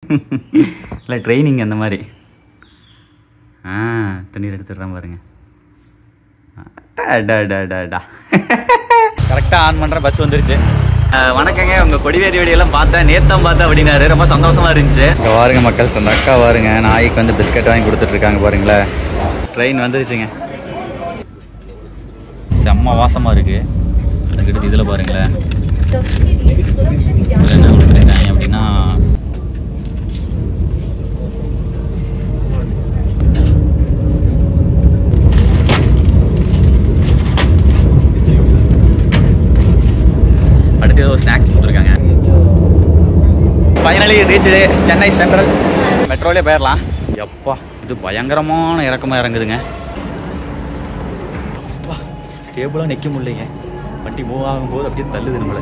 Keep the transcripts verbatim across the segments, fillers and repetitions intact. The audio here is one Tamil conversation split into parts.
இல்லை ட்ரைனிங் அந்த மாதிரி. ஆ தண்ணீர் எடுத்துடுறேன் பாருங்க. டா கரெக்டாக ஆன் பண்ணுற பஸ் வந்துருச்சு. வணக்கங்க, உங்கள் கொடிவேரி வீடியோலாம் பார்த்தேன், நேத்தம் பார்த்தேன் அப்படின்னாரு. ரொம்ப சந்தோஷமாக இருந்துச்சு. இங்கே பாருங்க மக்கள், அந்த அக்கா பாருங்க நாய்க்கு வந்து பிஸ்கட் வாங்கி கொடுத்துட்ருக்காங்க பாருங்களேன். ட்ரெயின் வந்துருச்சுங்க. செம்ம வாசமாக இருக்குது. அதுக்கிட்ட இதில் பாருங்களேன் இதில் என்ன கொடுத்துருக்காங்க அப்படின்னா அடுத்து ஏதோ ஸ்நாக்ஸ் கொடுத்துருக்காங்க. Finally reach Chennai central. மெட்ரோலே போயிடலாம். எப்பா இது பயங்கரமான இறக்கமாக இறங்குதுங்க. ஸ்டேபிளாக நிற்க முடியலைங்க. வண்டி மூவ் ஆகும்போது அப்படியே தள்ளுது நம்மளை.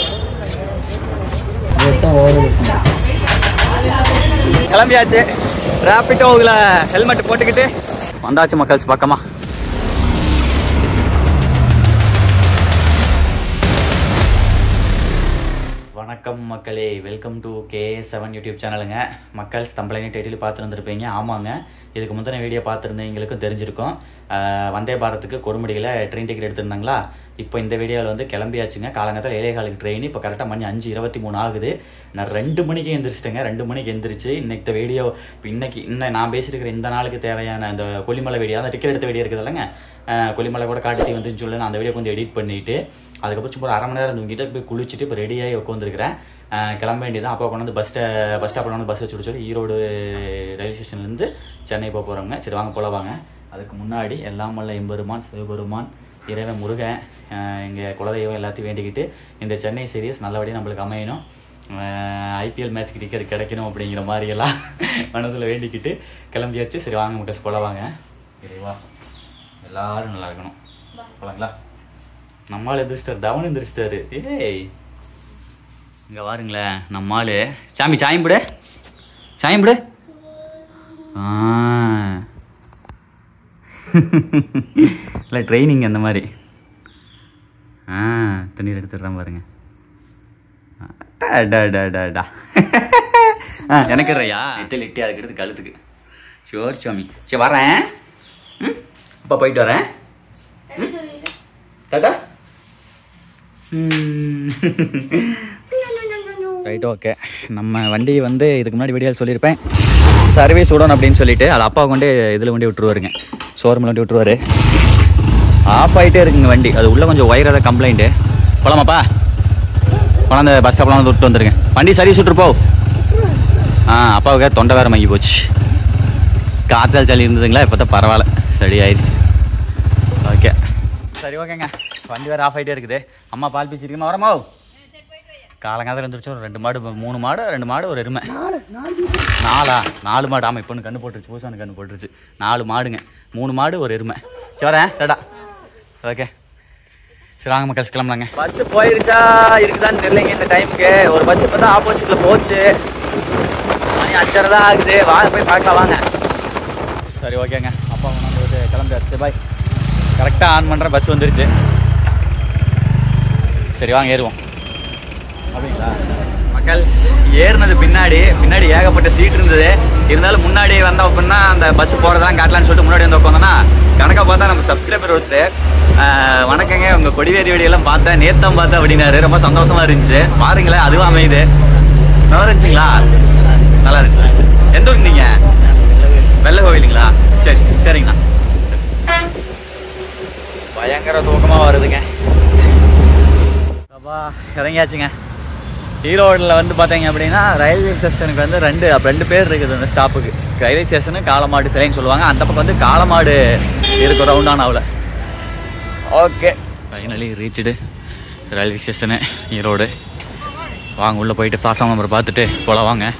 கிளம்பியாச்சு. ராபிடோவில் ஹெல்மெட் போட்டுக்கிட்டு வந்தாச்சு மக்கள்ஸ் பக்கமா. வணக்கம் மக்களே, welcome to K seven YouTube சேனலுங்க. மக்கள்ஸ் தம்பளைனி டைட்டில் பார்த்து வந்துருப்பீங்க. ஆமாங்க, இதுக்கு முந்தின வீடியோ பார்த்துருந்தீங்களுக்கும் தெரிஞ்சிருக்கும். வந்தே பாரத்துக்கு கொடுமுடியில் ட்ரெயின் டிக்கெட் எடுத்திருந்தாங்களா. இப்போ இந்த வீடியோவில் வந்து கிளம்பியாச்சுங்க. காலங்கத்தில் ஏழே காலுக்கு ட்ரெயின். இப்போ கரெக்டாக மணி அஞ்சு இருபத்தி மூணு ஆகுது. நான் ரெண்டு மணிக்கு எந்திரிச்சிட்டேங்க. ரெண்டு மணிக்கு எந்திரிச்சு இன்னைக்கு வீடியோ இப்போ இன்னைக்கு இன்னும் நான் பேசியிருக்கிற இந்த நாளுக்கு தேவையான அந்த கொல்லிமலை வீடியோ, அந்த டிக்கெட் எடுத்த வீடியோ இருக்குது இல்லைங்க, கொல்லிமலை கூட காட்டி வந்துன்னு சொல்லி நான் அந்த வீடியோ கொஞ்சம் எடிட் பண்ணிவிட்டு அதுக்கப்புறம் சும்மா அரை மணி நேரம் தூங்கிட்டு போய் குளிச்சுட்டு இப்போ ரெடியாகி உட்காந்துருக்கிறேன். கிளம்ப வேண்டியதான். அப்போ கொண்டு வந்து பஸ் ஸ்டா பஸ் ஸ்டாப்பில் வந்து பஸ் வச்சு சொல்லி ஈரோடு ரயில்வே ஸ்டேஷன்லேருந்து சென்னை போக போகிறோங்க. சரி வாங்க போல வாங்க. அதுக்கு முன்னாடி எல்லாம் வல்ல எம்பெருமான் சிவபெருமான் இறைவன் முருகன் எங்கள் குலதெய்வம் எல்லாத்தையும் வேண்டிக்கிட்டு இந்த சென்னை சீரியஸ் நல்லபடியாக நம்மளுக்கு அமையணும், ஐபிஎல் மேட்ச்க்கு டிக்கெட் கிடைக்கணும் அப்படிங்கிற மாதிரியெல்லாம் மனசில் வேண்டிக்கிட்டு கிளம்பியாச்சு. சரி வாங்க மக்கள் போல வாங்க. சரிவா, எல்லாரும் நல்லா இருக்கணும். போலாங்களா? நம்மால் எந்திரிச்சிட்டார், தவன் எந்திரிச்சிட்டாரு. ஏய் இங்கே பாருங்களேன் நம்மால். சாமி சாயம்பிடு சாயம்பிடு. ஆ இல்லை ட்ரைனிங் அந்த மாதிரி. ஆ தண்ணீர் எடுத்துடுறேன் பாருங்க. டா ஆ எனக்கு ரையா இத்தில் இட்டி அதுக்கு கழுத்துக்கு. சோர் சாமி சரி வரேன். ம் அப்பா போயிட்டு வரேன். டாடா. Right okay. நம்ம வண்டி வந்து இதுக்கு முன்னாடி வீடியோவில் சொல்லியிருப்பேன் சர்வீஸ் விடணும் அப்படின்னு சொல்லிட்டு. அது அப்பா கொண்டு இதில் வண்டி விட்டுருவாருங்க, ஷோரூமில் வண்டி விட்டுருவாரு. ஆஃப் ஆகிட்டே இருக்குங்க வண்டி. அது உள்ளே கொஞ்சம் ஒயர் ஏதாவது கம்ப்ளைண்ட்டு. போலாமாப்பா? கொண்டாந்து பஸ் ஸ்டாப்லாம் வந்து விட்டு வந்துருங்க. வண்டி சர்வீஸ் விட்டுருப்போ. ஆ அப்பாவுக்கு தொண்டை வேறு மங்கி போச்சு. காய்ச்சல் சளி இருந்ததுங்களா, இப்போ தான் பரவாயில்ல, சரி ஆயிடுச்சு. ஓகே சரி ஓகேங்க. வண்டி வேறு ஆஃப் ஆகிட்டே இருக்குது. அம்மா பால் பீச்சிருக்கேம்மா வரமா? காலங்காலத்தில் இருந்துருச்சு. ஒரு ரெண்டு மாடு மூணு மாடு ரெண்டு மாடு ஒரு எருமை. நாலா நாலு மாடு. ஆமாம் இப்போ ஒன்று கன்று போட்டுருச்சு, புதுசாக கன்று போட்டுருச்சு. நாலு மாடுங்க, மூணு மாடு ஒரு எருமை. சரி வரேன் டாடா. ஓகே சரி வாங்க மக்கள் கிளம்பலாங்க. பஸ்ஸு போயிருச்சா இருக்குதான்னு தெரியலைங்க இந்த டைமுக்கு. ஒரு பஸ் இப்போ தான் ஆப்போசிட்டில் போச்சு. மணி அஞ்சரை தான் ஆகுது. வாங்க போய் பார்க்கலாம் வாங்க. சரி ஓகேங்க. அப்பா வந்து கிளம்பியாச்சு. பாய். கரெக்டாக ஆன் பண்ணுற பஸ் வந்துருச்சு. சரி வாங்க ஏறுவோம். அப்படிங்களா மக்கள்? ஏறினது பின்னாடி பின்னாடி ஏகப்பட்ட சீட் இருந்தது. இருந்தாலும் முன்னாடி வந்தோம் அப்படின்னா அந்த பஸ் போகிறதெல்லாம் காட்டலான்னு சொல்லிட்டு முன்னாடி வந்து உட்காந்தோன்னா கணக்காக பார்த்தா நம்ம சப்ஸ்கிரைபர் ஒருத்தர் வணக்கங்க, உங்கள் கொடிவேரி வீடியோலாம் பார்த்தேன், நேத்தம் பார்த்தேன் அப்படின்னாரு. ரொம்ப சந்தோஷமாக இருந்துச்சு. பாருங்களேன் அதுவும் அமையுது. நல்லா இருந்துச்சுங்களா? நல்லா இருந்துச்சு. எந்த ஊருக்கு நீங்கள்? வெள்ளை கோவிலுங்களா? சரி சரிங்கண்ணா. பயங்கர தூக்கமாக வருதுங்க. அப்பா இறங்கியாச்சுங்க. ஈரோடில் வந்து பார்த்தீங்க அப்படின்னா ரயில்வே ஸ்டேஷனுக்கு வந்து ரெண்டு ரெண்டு பேர் இருக்குது அந்த ஸ்டாப்புக்கு. ரயில்வே ஸ்டேஷனு காலமாடு சிலைன்னு சொல்லுவாங்க. அந்த பக்கம் வந்து காலமாடு இருக்கும் ரவுண்டானாவில். Okay finally reached railway station Erode. வாங்க உள்ளே போயிட்டு பிளாட்ஃபார்ம் நம்பர் பார்த்துட்டு போல வாங்க.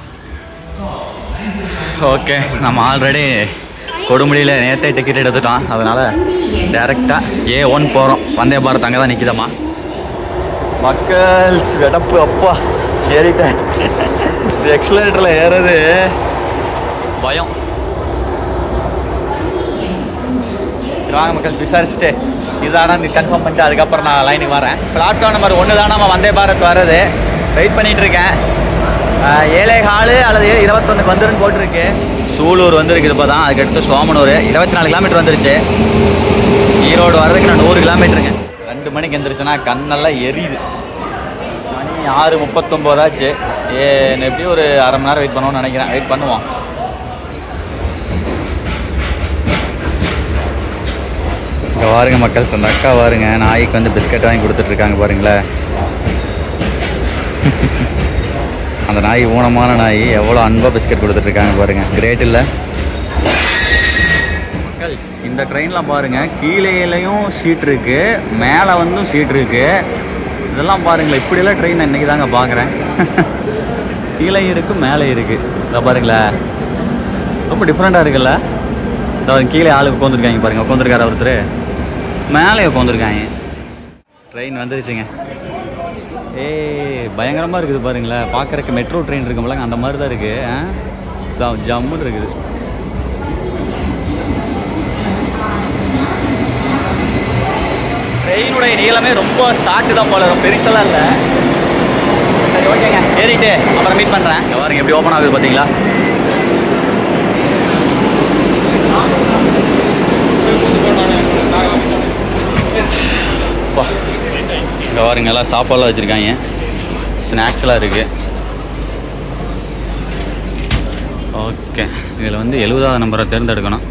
ஓகே நம்ம ஆல்ரெடி கொடுமுடியில் நேற்றே டிக்கெட் எடுத்துட்டோம். அதனால் டேரெக்டாக ஏ ஒன் போகிறோம். வந்தே பாரத் அங்கே தான் நிற்கிதம்மா. மக்கள்ஸ் வெடப்பு அப்பா ஏறிட்டேன். எக்ஸலேட்டரில் ஏறது பயம். சரி வாங்க மக்கள்ஸ் விசாரிச்சுட்டு இதுதானா நீ கன்ஃபார்ம் பண்ணிட்டு அதுக்கப்புறம் நான் லைனுக்கு வரேன். பிளாட்ஃபார்ம் நம்பர் ஒன்று தான் நம்ம வந்தே பாரத் வர்றது. வெயிட் பண்ணிகிட்டு இருக்கேன். ஏழே காலு அல்லது ஏழு இருபத்தொன்னுக்கு வந்துருன்னு போட்டிருக்கு. சூலூர் வந்துருக்குது இப்போ தான். அதுக்கடுத்து சோமனூர் இருபத்தி நாலு கிலோமீட்டர் வந்துருச்சு. ஈரோடு வர்றதுக்கு நான் நூறு கிலோமீட்டருங்க. ரெண்டு மணிக்கு எந்திரிச்சுன்னா கண்ணெல்லாம் எரியுது. மணி ஆறு முப்பத்தொம்போதாச்சு. ஏ எப்படியும் ஒரு அரை மணி நேரம் வெயிட் பண்ணுவோம்னு நினைக்கிறேன். வெயிட் பண்ணுவோம். இங்கே பாருங்க மக்கள், அந்த அக்கா பாருங்க நாய்க்கு வந்து பிஸ்கட் வாங்கி கொடுத்துட்ருக்காங்க பாருங்களேன். அந்த நாய் ஊனமான நாய் எவ்வளோ அன்பாக பிஸ்கட் கொடுத்துட்ருக்காங்க பாருங்கள். கிரேட் இல்லை மக்கள். இந்த ட்ரெயினில் பாருங்கள் கீழேலையும் சீட் இருக்குது, மேலே வந்தும் சீட் இருக்குது. இதெல்லாம் பாருங்களேன், இப்படியெல்லாம் ட்ரெயின் இன்றைக்கி தாங்க பார்க்குறேன். கீழே இருக்குது மேலே இருக்குது. இதை பாருங்களேன், ரொம்ப டிஃப்ரெண்ட்டாக இருக்குல்ல. இதை கீழே ஆளுக்கு உட்காந்துருக்காங்க பாருங்கள். உட்காந்துருக்காரு ஒருத்தர், மேலே உட்காந்துருக்காங்க. ட்ரெயின் வந்துருச்சுங்க. ஏ பயங்கரமாக இருக்குது பாருங்களேன். பார்க்குறக்கு மெட்ரோ ட்ரெயின் இருக்கும்போல அந்த மாதிரி தான் இருக்குது. ஜம்முன்னு இருக்குது. ட்ரெயினுடைய நீளமே ரொம்ப ஷார்ட்டு தான் போல, ரொம்ப பெருசெல்லாம் இல்லை. சரி ஓகேங்க, ஏறிட்டு அப்புறம் மீட் பண்ணுறேன். பாருங்க எப்படி ஓப்பன் ஆகுது பார்த்தீங்களா. இங்கே பாருங்க எல்லாம் சாப்பாடுலாம் வச்சுருக்காங்க, ஸ்நாக்ஸ்லாம் இருக்குது. ஓகே, இதில் வந்து எழுபதாவது நம்பரை தேர்ந்தெடுக்கணும்.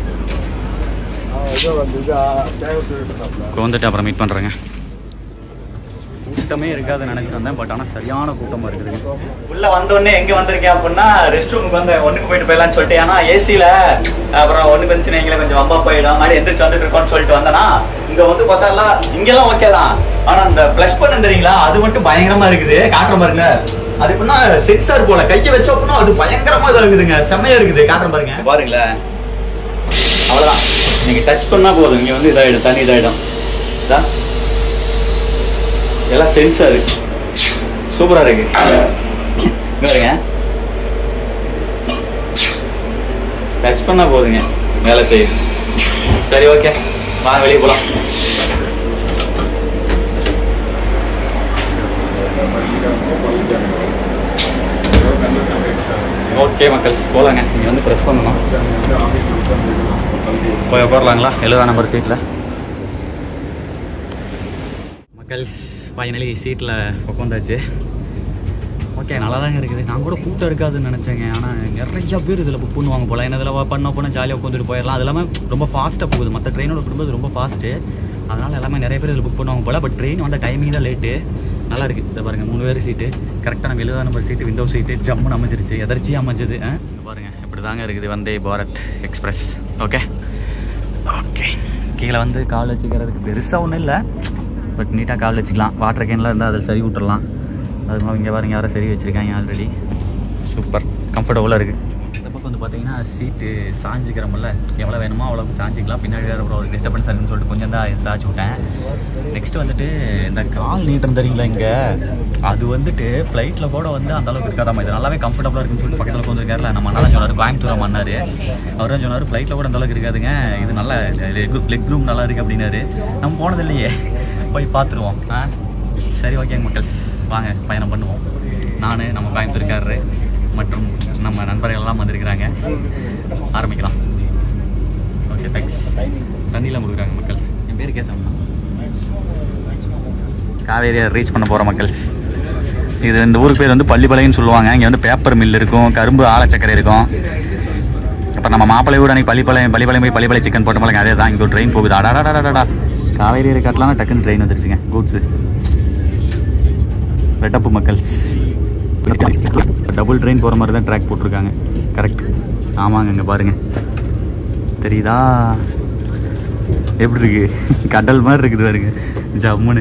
வந்துட்டு அப்புறம் மீட் பண்ணுறேங்க. கூட்டமே இருக்காதுன்னு நினச்சிருந்தேன், பட் ஆனால் சரியான கூட்டமாக இருக்குது. உள்ளே வந்தோடனே எங்கே வந்திருக்கேன் அப்படின்னா ரெஸ்ட் ரூமுக்கு வந்து ஒன்றுக்கு போயிட்டு போயிடலான்னு சொல்லிட்டு. ஏன்னா ஏசியில் அப்புறம் ஒன்றுக்கு வந்துச்சுன்னா எங்களை கொஞ்சம் வம்பா போயிடும், மாதிரி எந்திரிச்சு வந்துட்டு இருக்கோன்னு சொல்லிட்டு வந்தேன்னா இங்கே வந்து பார்த்தா இங்கெல்லாம் ஓகே தான். ஆனால் அந்த ப்ளஷ் பண்ண தெரியுங்களா, அது மட்டும் பயங்கரமாக இருக்குது. காட்டுற பாருங்க, அது எப்படின்னா சென்சார் போல கையை வச்ச அப்படின்னா அது பயங்கரமாக இதாக இருக்குதுங்க, செம்மையாக இருக்குது. காட்டுற பாருங்க, பாருங்களேன். அவ்வளோதான், நீங்கள் டச் பண்ணால் போதும், இங்கே வந்து இதாகிடும், தண்ணி இதாகிடும். இதான் எல்லாம் சென்சார், சூப்பராக இருக்கு. பாருங்க, டச் பண்ணால் போதுங்க, வேலை செய்யுது. சரி ஓகே, வாங்க வெளியே போகலாம். ஓகே மக்கள்ஸ், போகலாங்க. நீங்கள் வந்து ப்ரெஸ் பண்ணணும். போய் உட்காரலாங்களா எழுபதாம் நம்பர் சீட்டில். மக்கள்ஸ் ஃபைனலி சீட்டில் உட்காந்தாச்சு. ஓகே, நல்லா தாங்க இருக்குது. நான் கூட கூட்டம் இருக்காதுன்னு நினச்சேங்க, ஆனால் நிறையா பேர் இதில் புக் பண்ணுவாங்க போல். என்ன இதில் பண்ண போனால் ஜாலியாக உட்காந்துட்டு போயிடலாம். அது இல்லாமல் ரொம்ப ஃபாஸ்ட்டாக போகுது, மற்ற ட்ரெயினோட குடும்பம் ரொம்ப ஃபாஸ்ட்டு. அதனால் எல்லாமே நிறைய பேர் இதில் புக் பண்ணுவாங்க போல். பட் ட்ரெயின் வந்த டைமிங் தான் லேட்டு. நல்லா இருக்குது. இதை பாருங்கள், மூணு பேர் சீட்டு கரெக்டாக. நம்ம எழுபதாம் நம்பர் சீட்டு விண்டோ சீட்டு ஜம்முன்னு அமைஞ்சிருச்சு, எதர்ச்சியாக அமைஞ்சது. பாருங்கள் இப்படி தாங்க இருக்குது Vande Bharat express. Okay okay, கீழே வந்து கால் வச்சுக்கிறதுக்கு பெருசாக ஒன்றும் இல்லை, பட் நீட்டாக கால் வச்சுக்கலாம். வாட்டர் கேன்லாம் இருந்தால் அதில் சரி விட்டுடலாம். அது மாதிரி இங்கே பாருங்க யாரும் சரி வச்சுருக்காங்க ஆல்ரெடி. சூப்பர் கம்ஃபர்டபுளாக இருக்குது. இந்த பக்கம் வந்து பார்த்தீங்கன்னா சீட்டு சாஞ்சிக்கிறோம்ல, எவ்வளோ வேணுமோ அவ்வளோக்கு சாஞ்சிக்கலாம். பின்னாடி வேறு அப்புறம் ஒரு டிஸ்டர்பன்ஸ் இருக்குன்னு சொல்லிட்டு கொஞ்சம் தான் சாய்ச்சி விட்டேன். நெக்ஸ்ட்டு வந்துட்டு இந்த கால் நீட்டம் தெரியுங்களா இங்கே, அது வந்துட்டு ஃப்ளைட்டில் கூட வந்து அந்தளவுக்கு இருக்காதாம்மா. இது நல்லாவே கம்ஃபர்டபுளாக இருக்குன்னு சொல்லிட்டு பக்கத்தில் உட்காந்துருக்காருல நம்ம அண்ணா சொன்னார், கோயம்புத்தூர் மன்னார். அவர் தான் சொன்னார் ஃப்ளைட்டில் கூட அந்தளவுக்கு இருக்காதுங்க, இது நல்லா லெக் ரூம் நல்லா இருக்குது அப்படின்னாரு. நம்ம போனது இல்லையே, போய் பார்த்துருவோம். ஆ சரி ஓகேங்க மக்கள்ஸ், வாங்க பயணம் பண்ணுவோம். நான் நம்ம கோயம்புத்தூர்காரரு மற்றும் நம்ம நண்பர்கள் எல்லாம் வந்திருக்கிறாங்க. ஆரம்பிக்கலாம். Okay thanks. தண்ணியெலாம் கொடுக்குறாங்க மக்கள்ஸ். என் பேர் கேசவன். காவேரியை ரீச் பண்ண போகிற மக்கள்ஸ். இது இந்த ஊருக்கு பேர் வந்து பள்ளிப்பாளையம்னு சொல்லுவாங்க. இங்கே வந்து பேப்பர் மில் இருக்கும், கரும்பு ஆலச்சக்கரை இருக்கும். இப்போ நம்ம மாப்பிள்ளை ஊர் அன்றைக்கி பள்ளிப்பாளையம் பள்ளிப்பாளையம் போய் பள்ளிப்பாளையம் சிக்கன் போட்ட மாதிரி அதே தான். இங்கே ஒரு ட்ரெயின் போகுது. அடாடாடாடாடா, காவேரி இருக்காட்டலாம் டக்குன்னு ட்ரெயின் வந்துருச்சுங்க, கூட்ஸு. வெட்டப்பு மக்கள்ஸ், டபுள் ட்ரெயின் போகிற மாதிரி தான் ட்ராக் போட்டிருக்காங்க. கரெக்ட், ஆமாங்க. இங்கே பாருங்கள் தெரியுதா எப்படி இருக்கு, கடல் மாதிரி இருக்குது பாருங்க ஜம்முன்னு.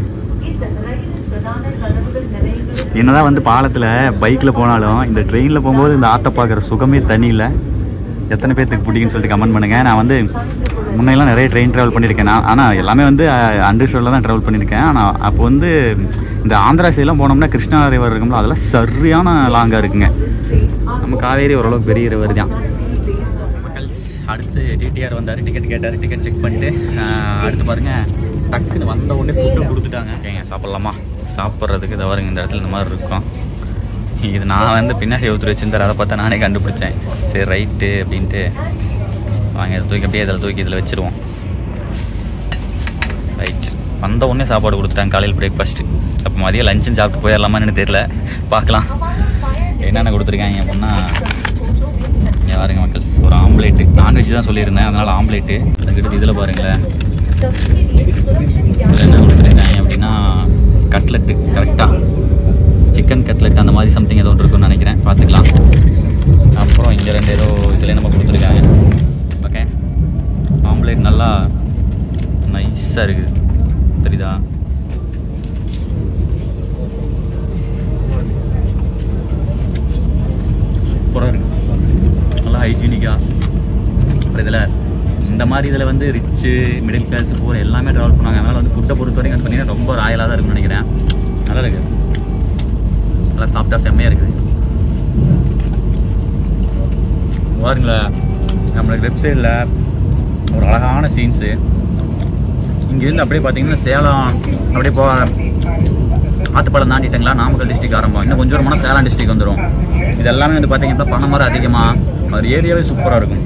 என்னதான் வந்து பாலத்தில் பைக்கில் போனாலும் இந்த ட்ரெயினில் போகும்போது இந்த ஆற்றை பார்க்குற சுகமே தனி இல்லை. எத்தனை பேர்த்துக்கு பிடிக்குன்னு சொல்லிட்டு கமெண்ட் பண்ணுங்கள். நான் வந்து முன்னெல்லாம் நிறைய ட்ரெயின் ட்ராவல் பண்ணியிருக்கேன் நான், ஆனால் எல்லாமே வந்து அண்டர்ஸ்டோரில் தான் ட்ராவல் பண்ணியிருக்கேன். ஆனால் அப்போ வந்து இந்த ஆந்திரா சைடெலாம் போனோம்னா கிருஷ்ணா ரிவர் இருக்கும்போது அதெல்லாம் சரியான லாங்காக இருக்குங்க. நம்ம காவேரி ஓரளவுக்கு பெரிய ரிவர் தான். மக்கள்ஸ் அடுத்து டிடிஆர் வந்தார், டிக்கெட் கேட்டார், டிக்கெட் செக் பண்ணிட்டு அடுத்து பாருங்கள் டக்குன்னு வந்த உடனே ஃபுட்டு கொடுத்துட்டாங்க. ஏங்க சாப்பிட்லாமா? சாப்பிட்றதுக்கு இதை வருங்க இந்த இடத்துல இந்த மாதிரி இருக்கும். இது நான் வந்து பின்னாடி ஊற்றி வச்சுருந்தார், அதை பார்த்தா நானே கண்டுபிடிச்சேன். சரி ரைட்டு அப்படின்ட்டு வாங்க இதை தூக்கி அப்படியே இதில் தூக்கி இதில் வச்சுருவோம். ரைட், வந்த உடனே சாப்பாடு கொடுத்துட்டாங்க காலையில் பிரேக்ஃபாஸ்ட்டு. அப்போ மதியம் லஞ்சுன்னு சாப்பிட்டு போயிடலாமான்னு தெரியல, பார்க்கலாம் என்னென்ன கொடுத்துருக்காங்க அப்படின்னா. இங்கே பாருங்க மக்கள்ஸ், ஒரு ஆம்லேட்டு, நான்வெஜ் தான் சொல்லியிருந்தேன் அதனால் ஆம்லேட்டு. அதுக்கிட்ட இதில் பாருங்களேன் இதில் என்ன கொடுத்துருக்காங்க அப்படின்னா கட்லெட்டு, கரெக்டாக சிக்கன் கட்லெட் அந்த மாதிரி சம்திங் ஏதோ ஒன்று இருக்குன்னு நினைக்கிறேன், பார்த்துக்கலாம். அப்புறம் இங்கே ரெண்டு ஏதோ இதில் நம்ம கொடுத்துருக்காங்க. ஓகே, ஆம்லேட் நல்லா நைஸாக இருக்குது தெரியுதா. சூப்பராக இருக்குது, நல்லா ஹைஜீனிக்காக. அப்புறம் இதில் இந்த மாதிரி இதில் வந்து ரிச்சு மிடில் கிளாஸ் போகிற எல்லாமே ட்ராவல் பண்ணாங்க. அதனால் வந்து ஃபுட்டை பொறுத்த வரைக்கும் வந்து பார்த்திங்கன்னா ரொம்ப ராயலாக தான் இருக்குன்னு நினைக்கிறேன். நல்லா இருக்குது, நல்லா சாஃப்டாக செம்மையாக இருக்குது. பாருங்களேன், நம்மளுக்கு வெப்சைட்டில் ஒரு அழகான சீன்ஸு. இங்கேருந்து அப்படியே பார்த்தீங்கன்னா சேலம் அப்படியே போ ஆத்துப்பாலம் தாண்டிட்டங்களா, நாமக்கல் டிஸ்ட்ரிக் ஆரம்பம். இன்னும் கொஞ்சம் தூரமான சேலம் டிஸ்ட்ரிக் வந்துடும். இது எல்லாமே வந்து பார்த்தீங்கன்னா பனை மரம் அதிகமாக, ஒரு ஏரியாவே சூப்பராக இருக்கும்.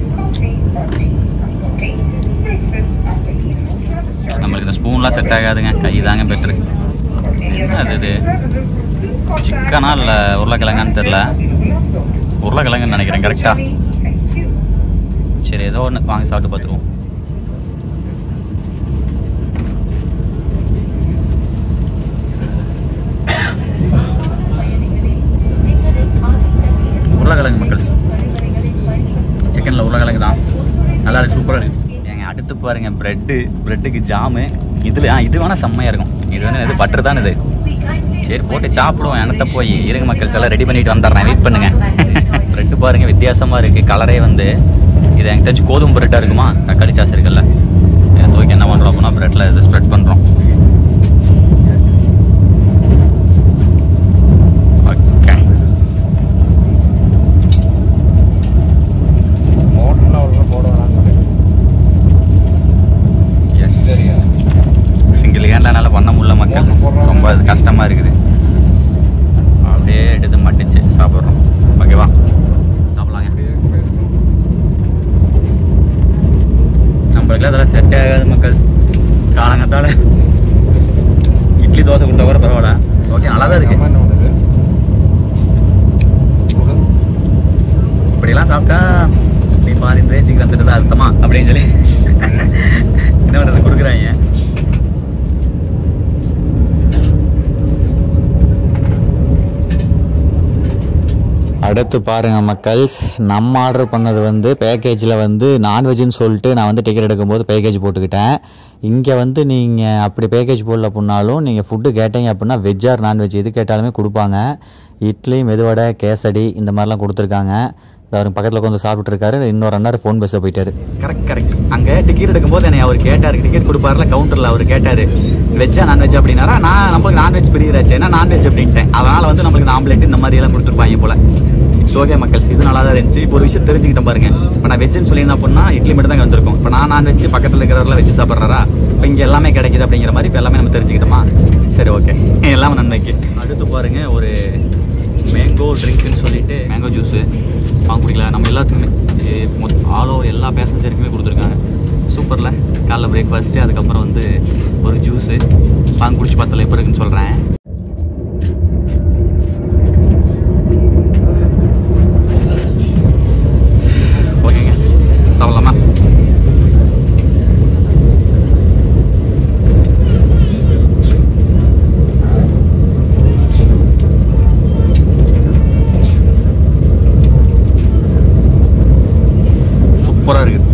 நம்மளுக்கு இந்த ஸ்பூன்லாம் செட் ஆகாதுங்க, கை தாங்க பெட்ரு. என்ன அது இது சிக்கனா இல்லை உருளைக்கிழங்கான்னு தெரில, உருளைக்கிழங்குன்னு நினைக்கிறேன் கரெக்டாக. சரி ஏதோ ஒன்று வாங்கி சாப்பிட்டு பார்த்துருவோம். உருளைக்கிழங்கு மக்கள்ஸ், சிக்கனில் உருளைக்கிழங்கு தான், நல்லா இருக்குது, சூப்பராக இருக்குது. ஏங்க அடுத்து பாருங்கள் ப்ரெட்டு, ப்ரெட்டுக்கு ஜாமு. இதில் ஆ இது வேணால் செம்மையாக இருக்கும். இது வேணும், இது பட்டர் தான் இது. சரி போட்டு சாப்பிடுவோம், எனத்த போய் இருங்க மக்கள்ஸ் எல்லாம் ரெடி பண்ணிட்டு வந்துடுறேன், வெயிட் பண்ணுங்கள். ப்ரெட்டு பாருங்கள் வித்தியாசமாக இருக்குது கலரே வந்து. இது எனக்கு தெரிஞ்சு கோதுமை ப்ரெட்டாக இருக்குமா, தக்காளி சாஸ் இருக்குல்ல, இதை தூக்கி என்ன பண்ணுறோம் அப்படின்னா ப்ரெட்டில் இதை ஸ்ப்ரெட் பண்ணுறோம். ஓகே, எஸ் சிங்கிள் ஹேண்டில் என்னால் பண்ண முடியல மக்கள், ரொம்ப அது கஷ்டமாக இருக்குது. அப்படியே எடுத்து மட்டிச்சு சாப்பிட்றோம். ஓகேவா, சாப்பிட்லாங்க. நம்மளுக்குலாம் அதெல்லாம் செட் ஆகாது மக்கள். காலங்கத்தால் இட்லி தோசை கொடுத்தா கூட பரவாயில்ல. ஓகே, நல்லா தான் இருக்குது. இப்படிலாம் சாப்பிட்டா நீ பாதி ரேஞ்சுக்கு வந்துட்டு தான் அர்த்தமா அப்படின்னு சொல்லி என்ன பண்ணுறது கொடுக்குறாங்க. அடுத்து பாருங்கள் மக்கள்ஸ், நம்ம ஆர்டர் பண்ணது வந்து பேக்கேஜில் வந்து நான்வெஜ்ஜுன்னு சொல்லிட்டு நான் வந்து டிக்கெட் எடுக்கும்போது பேக்கேஜ் போட்டுக்கிட்டேன். இங்கே வந்து நீங்கள் அப்படி பேக்கேஜ் போடல அப்படின்னாலும் நீங்கள் ஃபுட்டு கேட்டீங்க அப்படின்னா வெஜ் ஆர் நான்வெஜ் எது கேட்டாலுமே கொடுப்பாங்க. இட்லி, மெதுவடை, கேசடி இந்த மாதிரிலாம் கொடுத்துருக்காங்க. அவர் பக்கத்தில் கொஞ்சம் சாப்பிட்டு இருக்காரு. இன்னொரு அண்ணார் ஃபோன் பேச போயிட்டாரு. கரெக்ட் கரெக்ட் அங்கே டிக்கெட் எடுக்கும்போது என்னை அவர் கேட்டார், டிக்கெட் கொடுப்பாருல கவுண்டரில் அவர் கேட்டார் வெஜ்ஜா நான்வெஜ் அப்படின்னாரா. நான் நம்மளுக்கு நான்வெஜ் பிரிகிறாச்சு, ஏன்னா நான்வெஜ் அப்படின்ட்டேன். அதனால் வந்து நம்மளுக்கு ஆம்லேட் இந்த மாதிரி எல்லாம் கொடுத்துருப்பாங்க போல். இட்ஸ் ஓகே மக்கள்ஸ், இது நல்லா தான் இருந்துச்சு. இப்போ ஒரு விஷயம் தெரிஞ்சுக்கிட்டேன் பாருங்க. இப்போ நான் வெஜ்ஜுன்னு சொல்லியிருந்தேன் அப்படின்னா இட்லி மட்டும் தான் வந்திருக்கும். இப்போ நான் நான்வெஜ் பக்கத்தில் இருக்கிறவரெலாம் வெஜ் சாப்பிட்றாரா, இப்போ இங்கே எல்லாமே கிடைக்குது அப்படிங்கிற மாதிரி இப்போ எல்லாமே நம்ம தெரிஞ்சுக்கிட்டோமா. சரி ஓகே, எல்லாமே நன்மைக்கு. அடுத்து பாருங்கள், ஒரு மேங்கோ ட்ரிங்க்னு சொல்லிட்டு மேங்கோ ஜூஸு வாங்க குடிக்கல. நம்ம எல்லாத்துக்குமே ஆல் ஓவர் எல்லா பேசஞ்சருக்குமே கொடுத்துருக்காங்க. சூப்பரில் காலைல பிரேக்ஃபாஸ்ட்டு, அதுக்கப்புறம் வந்து ஒரு ஜூஸு வாங்க குடிச்சு பார்த்தல இப்போ இருக்குன்னு சொல்கிறேன். ஓகேங்க, சாப்பிட்லாமா? சூப்பராக இருக்குது.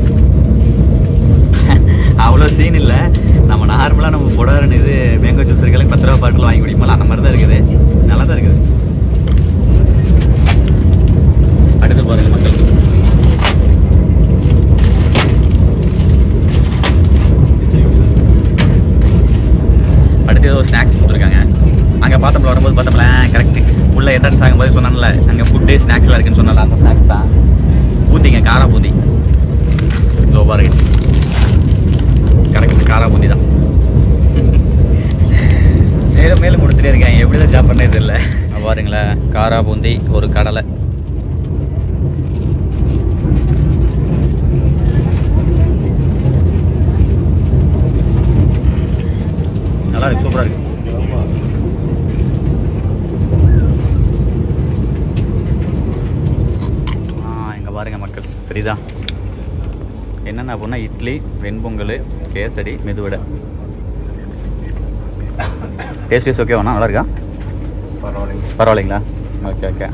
அவ்வளோ சீன் இல்லை. நம்ம நார்மலாக நம்ம பொடாருன்னு இது மேங்கோ ஜூஸ் இருக்கலாம் பத்து ரூபா பாட்டில் வாங்கி குடிக்கும்போது அந்த மாதிரி தான் இருக்குது. நல்லா தான் இருக்குது. அடுத்து பாருங்கள் மக்கள், அடுத்து ஏதோ ஸ்நாக்ஸ் கொடுத்துருக்காங்க. அங்கே பார்த்தோம்ல வரும்போது பார்த்தோம்ல கரெக்டு உள்ள என்ட்ரன்ஸ் ஆகும்போது சொன்னால அங்கே ஃபுட்டு ஸ்நாக்ஸ்லாம் இருக்குன்னு சொன்னால அந்த ஸ்நாக்ஸ் தான் பூந்திங்க, காரா பூந்தி. இதோ பாருங்க, கரெக்ட் காரா பூந்தி தான். மேலும் மேலும் கொடுத்துட்டே இருக்காங்க, எப்படி தான் சாப்பிட்றதே தெரியல. பாருங்களேன், காரா காரா பூந்தி, ஒரு கடலை. நல்லா இருக்கு, சூப்பராக இருக்கு. ஆ இங்கே பாருங்க மக்கள்ஸ், தெரியுதா என்னென்ன அப்படின்னா இட்லி, வெண்பொங்கல், கேசரி, மெதுவடை. டேஸ்ட் வைஸ் ஓகேவாண்ணா? நல்லா இருக்கா? பரவாயில்லைங்க. பரவாயில்லைங்களா? Okay okay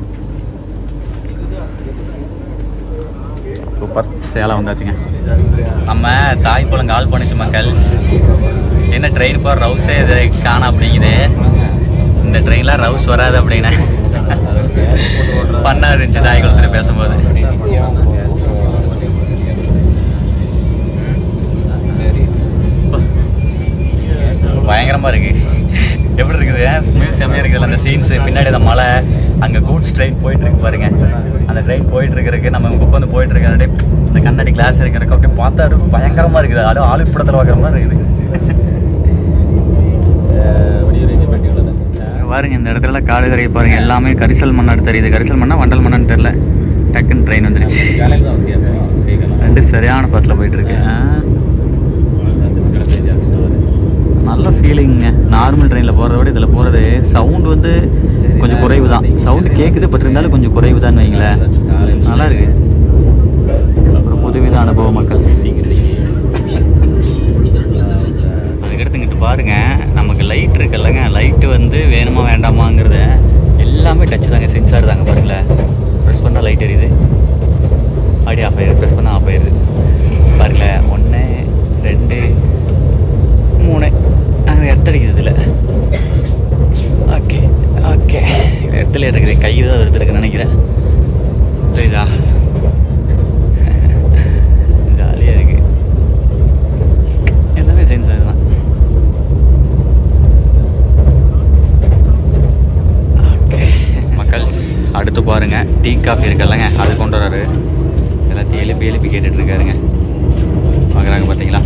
super. சேலம் வந்தாச்சுங்க. நம்ம தாய்க்குளம் கால் பண்ணிச்சு மக்கள்ஸ். என்ன ட்ரெயின் போகிற ரவுஸே இது காணா அப்படிங்குது. இந்த ட்ரெயினில் ரவுஸ் வராது அப்படின்னு ஃபன்னாக இருந்துச்சு தாய்க்குளத்தில் பேசும்போது. பயங்கரமாக இருக்குது. எப்படி இருக்குது? மியூஸ் செம்மையாக இருக்குது. அந்த சீன்ஸு பின்னாடி அந்த மலை, அங்கே கூட்ஸ் ட்ரெயின் போயிட்டுருக்கு பாருங்க. அந்த ட்ரெயின் போயிட்டுருக்கிறதுக்கு நம்ம இங்கே உட்காந்து போயிட்டுருக்க இந்த கண்ணாடி கிளாஸ் இருக்கிறதுக்கு அப்படியே பார்த்தா பயங்கரமாக இருக்குது. அதுவும் ஆளு படத்தில் பார்க்குற மாதிரி இருக்குது. பாருங்க இந்த இடத்துல காடு கரையை பாருங்கள். எல்லாமே கரிசல் மண்ணாடு தெரியுது. கரிசல் மண்ணா வண்டல் மண்ணான்னு தெரில. டக்குன்னு ட்ரெயின் வந்துருச்சு. ரெண்டு சரியான பஸ்ஸில் போயிட்டுருக்கு. நல்ல ஃபீலிங்க. நார்மல் ட்ரெயினில் போகிறத விட இதில் போகிறது சவுண்டு வந்து கொஞ்சம் குறைவு தான். சவுண்டு கேட்குது, பட் இருந்தாலும் கொஞ்சம் குறைவு தான் வைங்களேன். நல்லா இருக்கு. ஒரு புதுவித அனுபவம் மக்கள். அதுக்கடுத்து இங்கிட்டு பாருங்கள், நமக்கு லைட் இருக்குல்லங்க, லைட்டு வந்து வேணுமா வேண்டாமாங்கிறத எல்லாமே டச்சு தாங்க, சென்சார் தாங்க. பாருங்களேன், ப்ரெஸ் பண்ணால் லைட் எரியுது, அப்படியே ஆஃப் ஆயிடுது, ப்ரெஸ் பண்ணால் ஆஃப் ஆயிடுது. பாருங்களேன், ஒன்று ரெண்டு மூணு அங்கே எத்தடிக்குது இதில். ஓகே ஓகே இடத்துல இருக்குது. கை தான் எடுத்துருக்குன்னு நினைக்கிறேன். சரிதா? ஜாலியாக இருக்குது. எல்லாமே சென்சார் தான். ஓகே மக்கள்ஸ், அடுத்து பாருங்கள் டீ காஃபி இருக்குல்லங்க, அது கொண்டு வராரு. எல்லாத்தையும் எழுப்பி எழுப்பி கேட்டுட்ருக்காருங்க. வாங்குறாங்க பார்த்தீங்களா?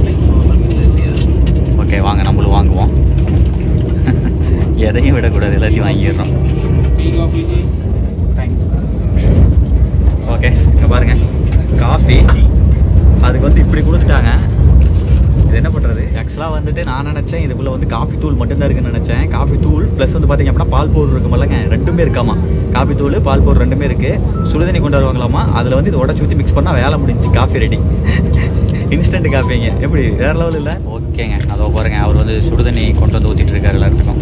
ஓகே வாங்க, நம்மளும் வாங்குவோம். எதையும் விடக்கூடாது, எல்லாத்தையும் வாங்கிடுறோம். ஓகே இங்கே பாருங்கள், காஃபி அதுக்கு வந்து இப்படி கொடுத்துட்டாங்க. இது என்ன பண்ணுறது? ஆக்சுவலாக வந்துட்டு நான் நினச்சேன் இதுக்குள்ளே வந்து காஃபி தூள் மட்டும்தான் இருக்குன்னு நினச்சேன். காஃபி தூள் ப்ளஸ் வந்து பார்த்திங்க அப்படின்னா பால் பவுடர் இருக்குமில்லங்க, ரெண்டுமே இருக்காமா. காஃபி தூள் பால் பவுடர் ரெண்டுமே இருக்குது. சுடுதண்ணி கொண்டு வருவாங்களாமா. அதில் வந்து இது உடச்சி ஊற்றி மிக்ஸ் பண்ணால் வேலை முடிஞ்சு, காஃபி ரெடி. இன்ஸ்டன்ட் காஃபிங்க. எப்படி வேறு லெவல் இல்லை? ஓகேங்க, அதோ பாருங்க, அவர் வந்து சுடுதண்ணி கொண்டு வந்து ஊற்றிட்டு இருக்காரு எல்லாத்துக்கும்.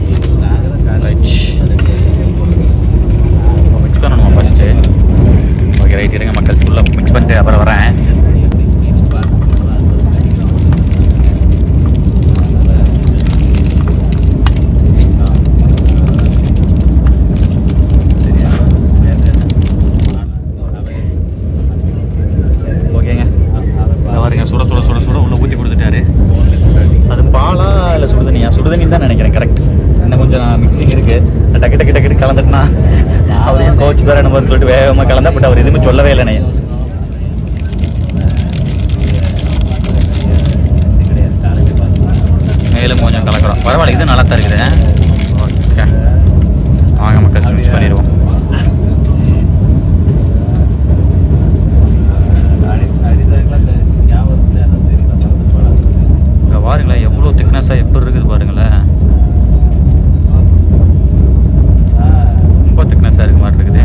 மிக்ஸ் பண்ணணுமா ஃபஸ்ட்டு? ஓகே ரைட், இருங்க மக்கள், ஃபுல்லாக மிக்ஸ் பண்ணிட்டு அப்புறம் வரேன். சுட சுட சுட சுட உள்ள ஊற்றி கொடுத்துட்டாரு. அது பாலா இல்லை சுடுதண்ணியா? சுடுதண்ணி தான் நினைக்கிறேன். கரெக்ட். இன்னும் கொஞ்சம் மிக்சிங் இருக்குது. டக்கு டக்கு டக்கு கலந்துட்டுனா அவரையும் கோச்சு தர நம்ம சொல்லிட்டு வேகமாக கலந்தா, பட் அவர் எதுவுமே சொல்லவே இல்லைனே. மேலும் கொஞ்சம் கலக்கிறோம். பரவாயில்ல, இது நல்லா தான் இருக்குது. ஓகே வாங்க மக்கள், மிக்ஸ் பண்ணிடுவோம். பாருங்களேன் எவ்வளோ திக்னஸாக எப்படி இருக்குது பாருங்களேன். ரொம்ப திக்னஸாக இருக்கு மாதிரி இருக்குது.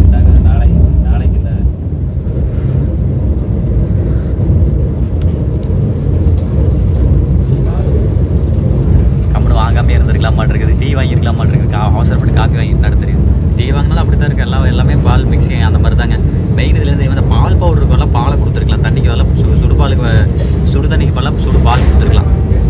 கம்பெனி வாங்காமல் இருந்திருக்கலாம் மாட்டிருக்குது. டீ வாங்கியிருக்கலாம் மாட்டிருக்குது. அவசரப்பட்டு காஃபி வாங்கிட்டு நடத்துருது. டீ வாங்கினாலும் அப்படி தான் இருக்குது. எல்லாம் எல்லாமே பால் மிக்சிங் அந்த மாதிரி தாங்க. மெயின் இதுலேருந்து இந்த பால் பவுடருக்கு எல்லாம் பாலை கொடுத்துருக்கலாம். தண்ணிக்கு வரலாம், சுடு சுடு பாலுக்கு சுடு தண்ணிக்கு வரலாம், சுடு பால் கொடுத்துருக்கலாம்.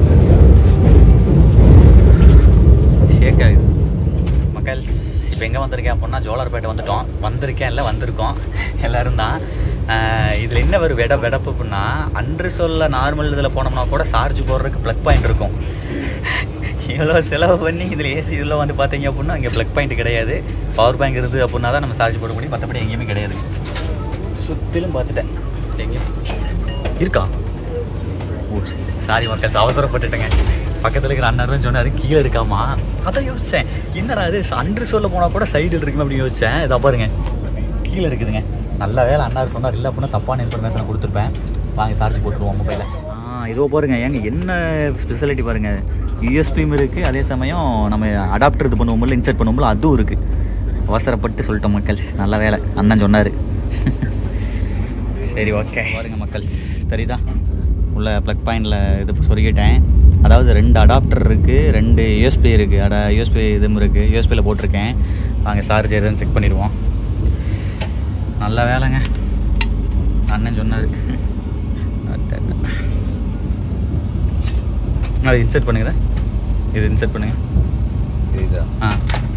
ஷேக் ஆகுது மக்கள். இப்போ எங்கே வந்திருக்கேன் அப்படின்னா ஜோலார்பேட்டை வந்துட்டோம். வந்திருக்கேன் இல்லை வந்திருக்கோம் எல்லோரும் தான். இதில் என்ன ஒரு வெட வெடப்பு அப்படின்னா, அன்று சொல்ல நார்மல் இதில் போனோம்னா கூட சார்ஜ் போடுறதுக்கு ப்ளக் பாயிண்ட் இருக்கும். இவ்வளோ செலவு பண்ணி இதில் ஏசி இதில் வந்து பார்த்தீங்க அப்படின்னா இங்கே ப்ளக் பாயிண்ட் கிடையாது. பவர் பேங்க் இருக்குது அப்படின்னா தான் நம்ம சார்ஜ் போட முடியும். மற்றபடி எங்கேயுமே கிடையாது. சுற்றிலும் பார்த்துட்டேன், எங்கேயும் இருக்கா? ஓ சாரி மக்கள், அவசரப்பட்டுட்டேங்க. பக்கத்தில் இருக்கிற அண்ணன் சொன்னார் கீழே இருக்காமா. அதான் யோசித்தேன், என்னடா அது அன்று சொல்ல போனால் கூட சைடில் இருக்குமே அப்படின்னு யோசித்தேன். இதை பாருங்க கீழே இருக்குதுங்க. நல்ல வேலை அண்ணார் சொன்னார், இல்லை அப்படின்னா தப்பான இன்ஃபர்மேஷனை கொடுத்துருப்பேன். வாங்கி சார்ஜ் போட்டுருவோம் மொபைலை. ஆ இதோ பாருங்க ஏங்க என்ன ஸ்பெஷாலிட்டி பாருங்கள். யூஎஸ்பியும் இருக்குது, அதே சமயம் நம்ம அடாப்டர் இது பண்ணுவோம்ல, இன்சர்ட் பண்ணுவோம்ல, அதுவும் இருக்குது. அவசரப்பட்டு சொல்லிட்டோம் மக்கள்ஸ், நல்ல வேலை அண்ணன் சொன்னார். சரி ஓகே பாருங்க மக்கள்ஸ், தெரியுதா உள்ள ப்ளக் பாயிண்டில் இது சொருகிட்டேன். அதாவது ரெண்டு அடாப்டர் இருக்குது, ரெண்டு யூஎஸ்பி இருக்குது. அட யூஎஸ்பி இதுவும் இருக்குது, யூஎஸ்பியில் போட்டிருக்கேன். வாங்க சார்ஜ் எதுன்னு செக் பண்ணிடுவோம். நல்ல வேலைங்க அண்ணன் சொன்னார். அது இன்சர்ட் பண்ணுங்க, இது இன்சர்ட் பண்ணுங்க. ஆ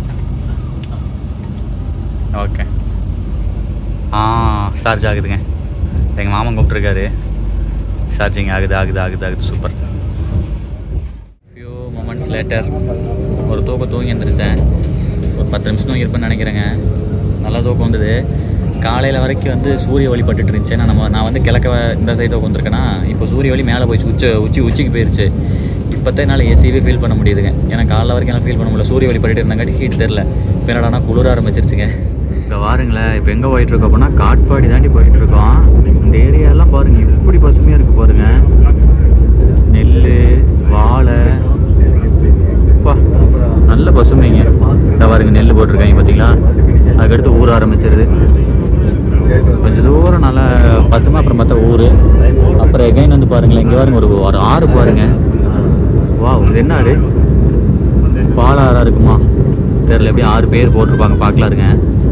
ஓகே. ஆ சார்ஜ் ஆகுதுங்க. எங்கள் மாமன் கூப்பிட்ருக்காரு, சார்ஜிங் ஆகுது ஆகுது ஆகுது ஆகுது சூப்பர். ஃபியூ மொமெண்ட்ஸ் லேட்டர் ஒரு தூக்கம் தூங்கி எழுந்திரிச்சேன். ஒரு பத்து நிமிஷம் தூங்கி இருப்பேன்னு நினைக்கிறேங்க. நல்லா தூக்கம் வந்தது. காலையில் வரைக்கும் வந்து சூரிய ஒளி பட்டுட்டு இருந்துச்சு. நான் நம்ம நான் வந்து கிழக்க இந்த சைடு உட்காந்துருக்கேன்னா, இப்போ சூரிய ஒளி மேலே போயிடுச்சு, உச்சி உச்சி உச்சிக்கு போயிடுச்சு. இப்போத்தான் என்னால் ஏசியவே ஃபீல் பண்ண முடியுதுங்க. ஏன்னா காலைல வரைக்கும் என்னால் ஃபீல் பண்ண முடியல, சூரிய ஒளி பட்டுட்டு இருந்தாங்காட்டி ஹீட் தெரில. இப்போ என்னடானா குளிர ஆரம்பிச்சிருச்சுங்க. இங்கே பாருங்களேன், இப்போ எங்கே போயிட்டுருக்கோம் அப்படின்னா காட்பாடி தாண்டி போயிட்டுருக்கோம். இந்த ஏரியாலாம் பாருங்கள் எப்படி பசுமையாக இருக்குது பாருங்கள். நெல் வாழை அப்பா நல்ல பசுமைங்க. இந்த பாருங்க நெல் போட்டிருக்காங்க பார்த்தீங்களா. அதுக்கடுத்து ஊர் ஆரம்பிச்சிருது. கொஞ்சம் தூரம் நல்லா பசுமை. அப்புறம் பார்த்தா ஊர். அப்புறம் எகைன் வந்து பாருங்களேன், இங்கே பாருங்க ஒரு ஒரு ஆறு பாருங்க. வா இது என்ன ஆறு? பாலாறா இருக்குமா தெரியல, எப்படியும் ஆறு பேர் போட்டிருப்பாங்க, பார்க்கலாம் இருங்க.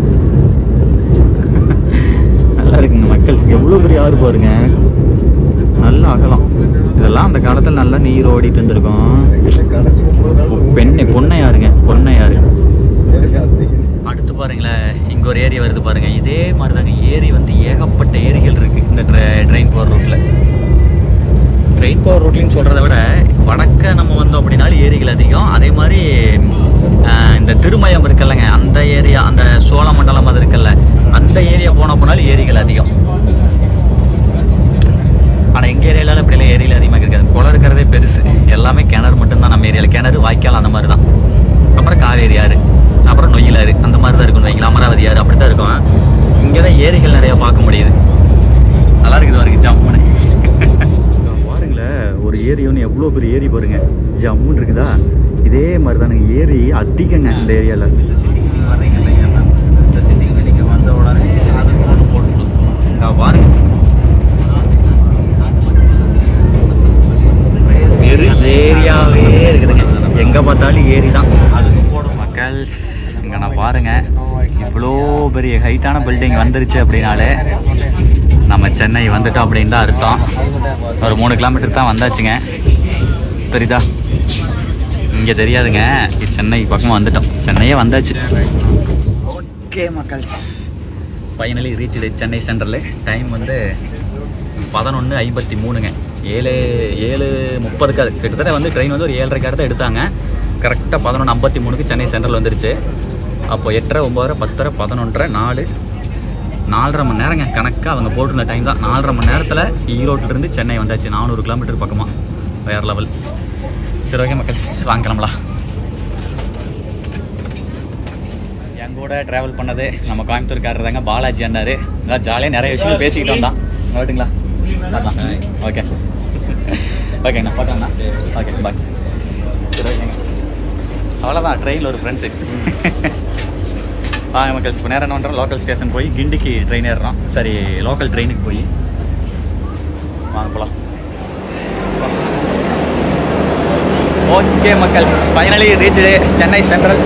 நல்லா இருக்குங்க மக்கள்ஸ், எவ்வளோ பெரிய ஆறு பாருங்க, நல்லா அகலம். இதெல்லாம் அந்த காலத்தில் நல்லா நீர் ஓடிட்டு இருந்திருக்கும். பெண்ணை பொன்னையாருங்க, பொன்னையாறு. அடுத்து பாருங்களேன், இங்கே ஒரு ஏரி வருது பாருங்க. இதே மாதிரி தாங்க ஏரி வந்து ஏகப்பட்ட ஏரிகள் இருக்குது இந்த ட்ரெயின் போகிற ரூட்டில். ட்ரெயின் போகிற ரூட்லின்னு சொல்கிறத விட வடக்க நம்ம வந்தோம் அப்படின்னாலும் ஏரிகள் அதிகம். அதே மாதிரி இந்த திருமயம் இருக்குல்லங்க, அந்த ஏரியா, அந்த சோழமண்டலம் அது இருக்குல்ல, அந்த ஏரியா போன போனாலும் ஏரிகள் அதிகம். ஆனால் எங்கள் ஏரியாவில் இப்படிலாம் ஏரியில் அதிகமாக இருக்காது. குளம் இருக்கிறதே பெருசு, எல்லாமே கிணறு மட்டும்தான் நம்ம ஏரியாவில். கிணறு வாய்க்கால் அந்த மாதிரி தான். அப்புறம் காவேரி ஆறு, அப்புறம் நொய்யல் ஆறு, அந்த மாதிரி தான் இருக்கும். வைக்கல அமராவதி ஆறு அப்படி தான் இருக்கும். இங்கே தான் ஏரிகள் நிறையா பார்க்க முடியுது. நல்லா இருக்குது வரைக்கும் ஜம்முன்னு. பாருங்களேன் ஒரு ஏரி ஒன்று எவ்வளோ பெரிய ஏரி பாருங்க, ஜம்முன்னு இருக்குதா. இதே மாதிரி தானுங்க ஏரி அதிகங்க இந்த ஏரியாவில். இந்த சிட்டிக்கு வரீங்க இல்லைங்க, இந்த சிட்டிக்கு நீங்கள் வந்த உடனே அதுக்கு ஒன்று போட்டு பாருங்க. ஏரியாவே இருக்குதுங்க, எங்கே பார்த்தாலும் ஏரி தான். அதுக்கு போடும் மக்கள்ஸ். இங்கே நான் பாருங்கள், இவ்வளோ பெரிய ஹைட்டான பில்டிங் வந்துருச்சு அப்படின்னாலே நம்ம சென்னை வந்துட்டோம் அப்படின்னு தான் அர்த்தம். ஒரு மூணு கிலோமீட்டர் தான் வந்தாச்சுங்க, தெரியுதா? இங்கே தெரியாதுங்க, சென்னை பக்கமாக வந்துட்டோம். சென்னையே வந்தாச்சு. ஓகே மக்கள்ஸ், finally reached Chennai central. Time வந்து பதினொன்று ஐம்பத்தி மூணுங்க. ஏழு ஏழு முப்பதுக்கு அது கிட்டத்தட்ட வந்து ட்ரெயின் வந்து ஒரு ஏழரைக்காக தான் எடுத்தாங்க. கரெக்டாக பதினொன்று ஐம்பத்தி மூணுக்கு சென்னை சென்ட்ரல் வந்துருச்சு. அப்போ எட்டரை ஒம்பதரை பத்தரை பதினொன்றரை நாலு நாலரை மணி நேரங்க கணக்காக அவங்க போட்டிருந்த டைம் தான். நாலரை மணி நேரத்தில் ஈரோட்டிலிருந்து சென்னை வந்தாச்சு. நானூறு கிலோமீட்டர் பக்கமாக, வேறு லெவல். சரி ஓகே மக்கள்ஸ், வாங்கிக்கலாம்லாம். என் கூட ட்ராவல் பண்ணது நம்ம கோயம்புத்தூர்காரர் தாங்க, பாலாஜி அண்ணார். அதான் ஜாலியாக நிறைய விஷயங்கள் பேசிக்கிட்டு வந்தான். ஓட்டுங்களா? பார்க்கலாம். ஓகே ஓகேண்ணா, பார்க்கலாம்ண்ணா. Okay bye. சரி ஓகேங்க, அவ்வளோதான். ட்ரெயினில் ஒரு ஃப்ரெண்ட்ஸு. வாங்க மக்கள்ஸ், இப்போ நேரம் என்ன பண்ணுறோம், லோக்கல் ஸ்டேஷன் போய் கிண்டிக்கு ட்ரெயின் ஏறுறோம். சரி, லோக்கல் ட்ரெயினுக்கு போய் வாங்க போகலாம். ஓகே மக்கள்ஸ், ஃபைனலி ரீச்சு சென்னை சென்ட்ரல்.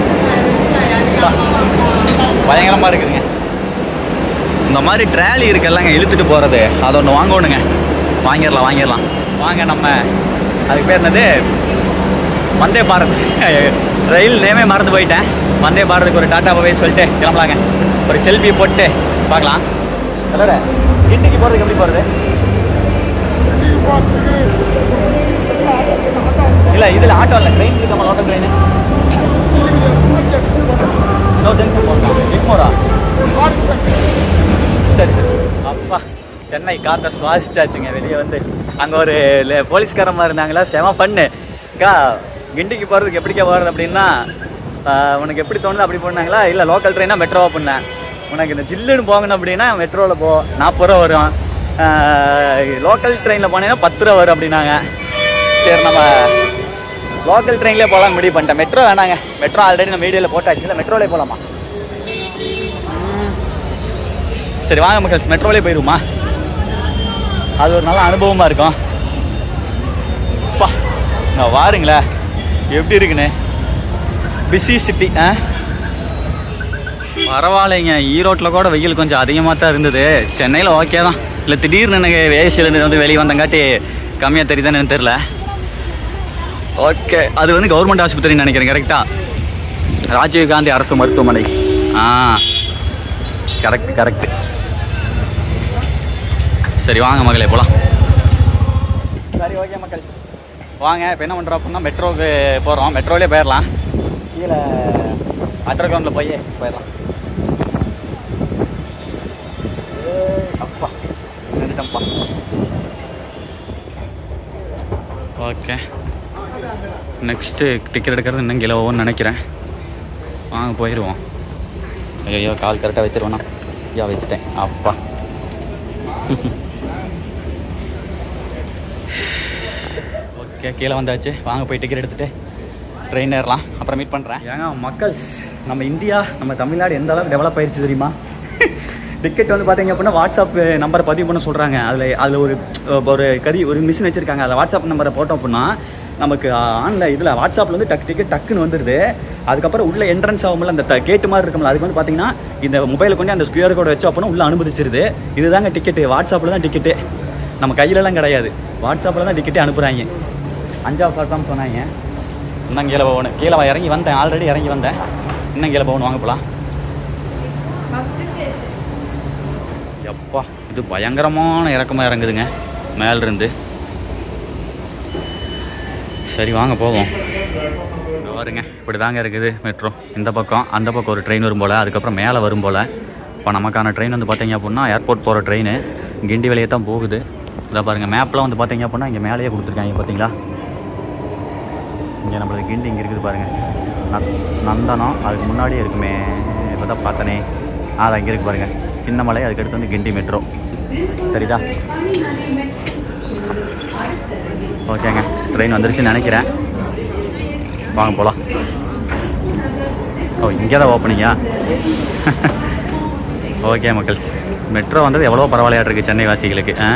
பயங்கரமாக இருக்குதுங்க. இந்த மாதிரி ட்ராலி இருக்குல்லங்க இழுத்துட்டு போகிறது, அதை ஒன்று வாங்கணுங்க. வாங்கிடலாம் வாங்கிடலாம் வாங்க. நம்ம அதுக்கு பேர் என்னது, வந்தே பாரத். ரயில் நேமே மறந்து போயிட்டேன். வந்தே பாரத்துக்கு ஒரு டாட்டா போய் சொல்லிட்டு கிளம்பலாங்க. ஒரு செல்ஃபி போட்டு பார்க்கலாம். ஹலோ, கிண்டிக்கு போகிறதுக்கு எப்படி போகிறது? இல்லை இதில் ஆட்டோ இல்லை, ட்ரெயின் இருக்கமா, லோக்கல் ட்ரெயின். எக்மோரா? சரி சரி. அப்பா, சென்னை காற்றை சுவாசிச்சாச்சுங்க. வெளியே வந்து அங்கே ஒரு போலீஸ்காரமாக இருந்தாங்களா, செம பண்ணு. அக்கா கிண்டிக்கு போகிறதுக்கு எப்படிக்கா போகிறது அப்படின்னா உனக்கு எப்படி தோணுது அப்படி போனாங்களா, இல்லை லோக்கல் ட்ரெயினாக மெட்ரோவாக பண்ணேன். உனக்கு இந்த ஜில்லுன்னு போகணும் அப்படின்னா மெட்ரோவில் போ, நாற்பது ரூபா வரும். லோக்கல் ட்ரெயினில் போனீங்கன்னா பத்து ரூபா வரும் அப்படின்னாங்க. சரி நம்ம லோக்கல் ட்ரெயின்லேயே போகலான்னு முடிவு பண்ணிட்டேன். மெட்ரோ வேணாங்க, மெட்ரோ ஆல்ரெடி நம்ம வீடியோவில் போட்டாச்சு. இல்லை மெட்ரோலே போகலாமா? சரி வாங்க மக்கள்ஸ், மெட்ரோலே போயிடுவோமா? அது ஒரு நல்ல அனுபவமாக இருக்கும். அப்பா நான் வாருங்களேன் எப்படி இருக்குன்னு. Busy city. ஆ பரவாயில்லைங்க, ஈரோட்டில் கூட வெயில் கொஞ்சம் அதிகமாக தான் இருந்தது. சென்னையில் ஓகே தான். இல்லை திடீர்னு எனக்கு வேசிலேருந்து வந்து வெளியே வந்தங்காட்டி கம்மியாக தெரியுதான்னு எனக்கு தெரில. ஓகே, அது வந்து கவர்மெண்ட் ஆஸ்பத்திரின்னு நினைக்கிறேன். கரெக்டாக ராஜீவ்காந்தி அரசு மருத்துவமனை. ஆ கரெக்ட் கரெக்ட். சரி வாங்க மகளே போகலாம். சரி ஓகே மக்கள் வாங்க. இப்போ என்ன பண்ணுறோம் அப்படின்னா மெட்ரோவுக்கு போகிறோம். மெட்ரோவிலே போயிடலாம். கீழே அண்டர் கிரவுண்டில் போய் போயிடலாம். அப்பா நின்றுட்டப்பா. ஓகே, நெக்ஸ்ட்டு டிக்கெட் எடுக்கிறது இன்னும் கீழே போவோம்னு நினைக்கிறேன். வாங்க போயிடுவோம். ஐயோ கால் கரெக்டாக வச்சுருவேண்ணா. ஐயா வச்சுட்டேன். அப்பா ஓகே கீழே வந்தாச்சு. வாங்க போய் டிக்கெட் எடுத்துகிட்டு ட்ரெயின் ஏறலாம். அப்புறம் மீட் பண்ணுறேன். ஏங்க மக்கள்ஸ், நம்ம இந்தியா நம்ம தமிழ்நாடு எந்த அளவுக்கு டெவலப் ஆயிடுச்சு தெரியுமா? டிக்கெட் வந்து பார்த்தீங்க அப்படின்னா வாட்ஸ்அப் நம்பரை பதிவு பண்ண சொல்கிறாங்க. அதில் அதில் ஒரு ஒரு கறி ஒரு மிஷின் வச்சுருக்காங்க. அதில் வாட்ஸ்அப் நம்பரை போட்டோம் அப்படின்னா நமக்கு ஆன்லைன் இதில் வாட்ஸ்அப்பில் வந்து டக் டிக்கெட் டக்குன்னு வந்துடுது. அதுக்கப்புறம் உள்ள என்ட்ரன்ஸ் ஆகும்ல அந்த கேட்டு மாதிரி இருக்கும்ல, அதுக்கு வந்து பார்த்தீங்கன்னா இந்த மொபைலை கொண்டு அந்த ஸ்கியூஆர் கோடை வச்சு அப்படின்னா உள்ளே அனுமதிச்சிருது. இதுதாங்க டிக்கெட்டு. வாட்ஸ்அப்பில் தான் டிக்கெட்டு, நம்ம கையிலலாம் கிடையாது. வாட்ஸ்அப்பில் தான் டிக்கெட்டே அனுப்புகிறாங்க. அஞ்சாவது பிளாட்ஃபார்ம் சொன்னாங்க. இன்னும் கீழே போகணும். கீழே இறங்கி வந்தேன், ஆல்ரெடி இறங்கி வந்தேன். இன்னும் கீழே போகணும். வாங்க போகலாம். எப்பா இது பயங்கரமான இறக்கமாக இறங்குதுங்க மேலிருந்து. சரி வாங்க போவோம். பாருங்க இப்படி தாங்க இருக்குது மெட்ரோ. இந்த பக்கம் அந்த பக்கம் ஒரு ட்ரெயின் வரும் போல், அதுக்கப்புறம் மேலே வரும் போல். இப்போ நமக்கான ட்ரெயின் வந்து பார்த்தீங்க அப்படின்னா ஏர்போர்ட் போகிற ட்ரெயின் கிண்டி வெளியே தான் போகுது. இதை பாருங்கள் மேப்லாம் வந்து பார்த்தீங்க அப்படின்னா இங்கே மேலேயே கொடுத்துருக்காங்க பார்த்தீங்களா. இங்கே நம்மளுக்கு கிண்டி இங்கே இருக்குது பாருங்கள். ந நந்தனம் அதுக்கு முன்னாடியே இருக்குமே, இப்போ தான் பார்த்தனே. அது அங்கே இருக்குது பாருங்கள் சின்ன மலை. அதுக்கடுத்து வந்து கிண்டி மெட்ரோ சரிதா. ஓகேங்க ட்ரெயின் வந்துருச்சுன்னு நினைக்கிறேன். வாங்க போகலாம். ஓ இங்கே தான் ஓப்பனிங்கா? ஓகே மக்கள்ஸ், மெட்ரோ வந்தது எவ்வளோ பரவாயில்லையா இருக்குது சென்னை வாசிகளுக்கு. ஆ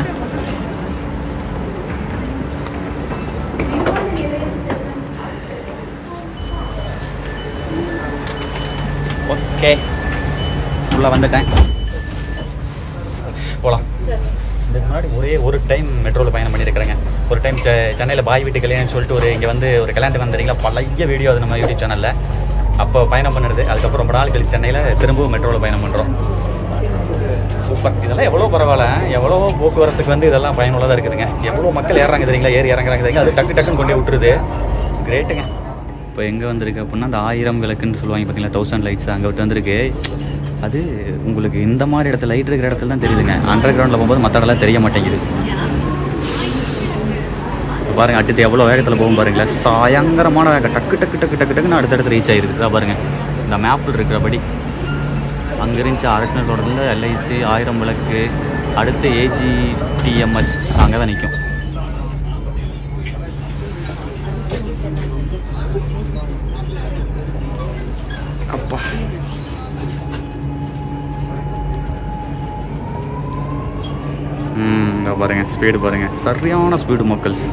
ஓகே உள்ளே வந்துட்டேன். போகலாம். இதுக்கு முன்னாடி ஒரே ஒரு டைம் மெட்ரோவில் பயணம் பண்ணியிருக்கிறேங்க. ஒரு டைம் செ சென்னையில் பாய் வீட்டு கல்யாணம்னு சொல்லிட்டு ஒரு இங்கே வந்து ஒரு கல்யாணத்துக்கு வந்துறீங்களா, பழைய வீடியோ அது நம்ம யூடியூப் சேனலில். அப்போ பயணம் பண்ணுறது. அதுக்கப்புறம் ரொம்ப நாள் கழிச்சு சென்னையில் திரும்பவும் மெட்ரோவில் பயணம் பண்ணுறோம். சூப்பர். இதெல்லாம் எவ்வளோ பரவாயில்ல, எவ்வளோ போக்குவரத்துக்கு வந்து இதெல்லாம் பயனுள்ளதாக இருக்குதுங்க. எவ்வளோ மக்கள் ஏறாங்க தெரியுங்களா, ஏறி இறங்குறாங்க தெரியுங்க. அது டக்கு டக்குன்னு கொண்டு விட்டுருது. கிரேட்டுங்க. இப்போ எங்கே வந்திருக்கு அப்படின்னா அந்த ஆயிரம் விளக்குன்னு சொல்லுவாங்க பார்த்தீங்களா, தௌசண்ட் லைட்ஸ் அங்கே விட்டு வந்திருக்கு. அது உங்களுக்கு இந்த மாதிரி இடத்துல லைட் இருக்கிற இடத்துல தான் தெரியுதுங்க. அண்டர் கிரவுண்டில் போகும்போது மற்ற இடம்லாம் தெரிய மாட்டேங்குது. பாருங்கள் அடுத்து எவ்வளோ வேகத்தில் போகும் பாருங்களேன். பயங்கரமான வேகம். டக்கு டக்கு டக்கு டக்கு டக்குன்னு அடுத்தடுத்து ரீச் ஆகிருக்கு. இதான் பாருங்கள் இந்த மேப்பில் இருக்கிறபடி. அங்கே இருந்துச்சு அரசினர் தோட்டத்தில் எல்ஐசி ஆயிரம் விளக்கு, அடுத்து ஏஜிடிஎம்எஸ் அங்கே தான் நிற்கும். அப்பா ம் இங்கே பாருங்கள் ஸ்பீடு பாருங்கள், சரியான ஸ்பீடு மக்கள்ஸ்.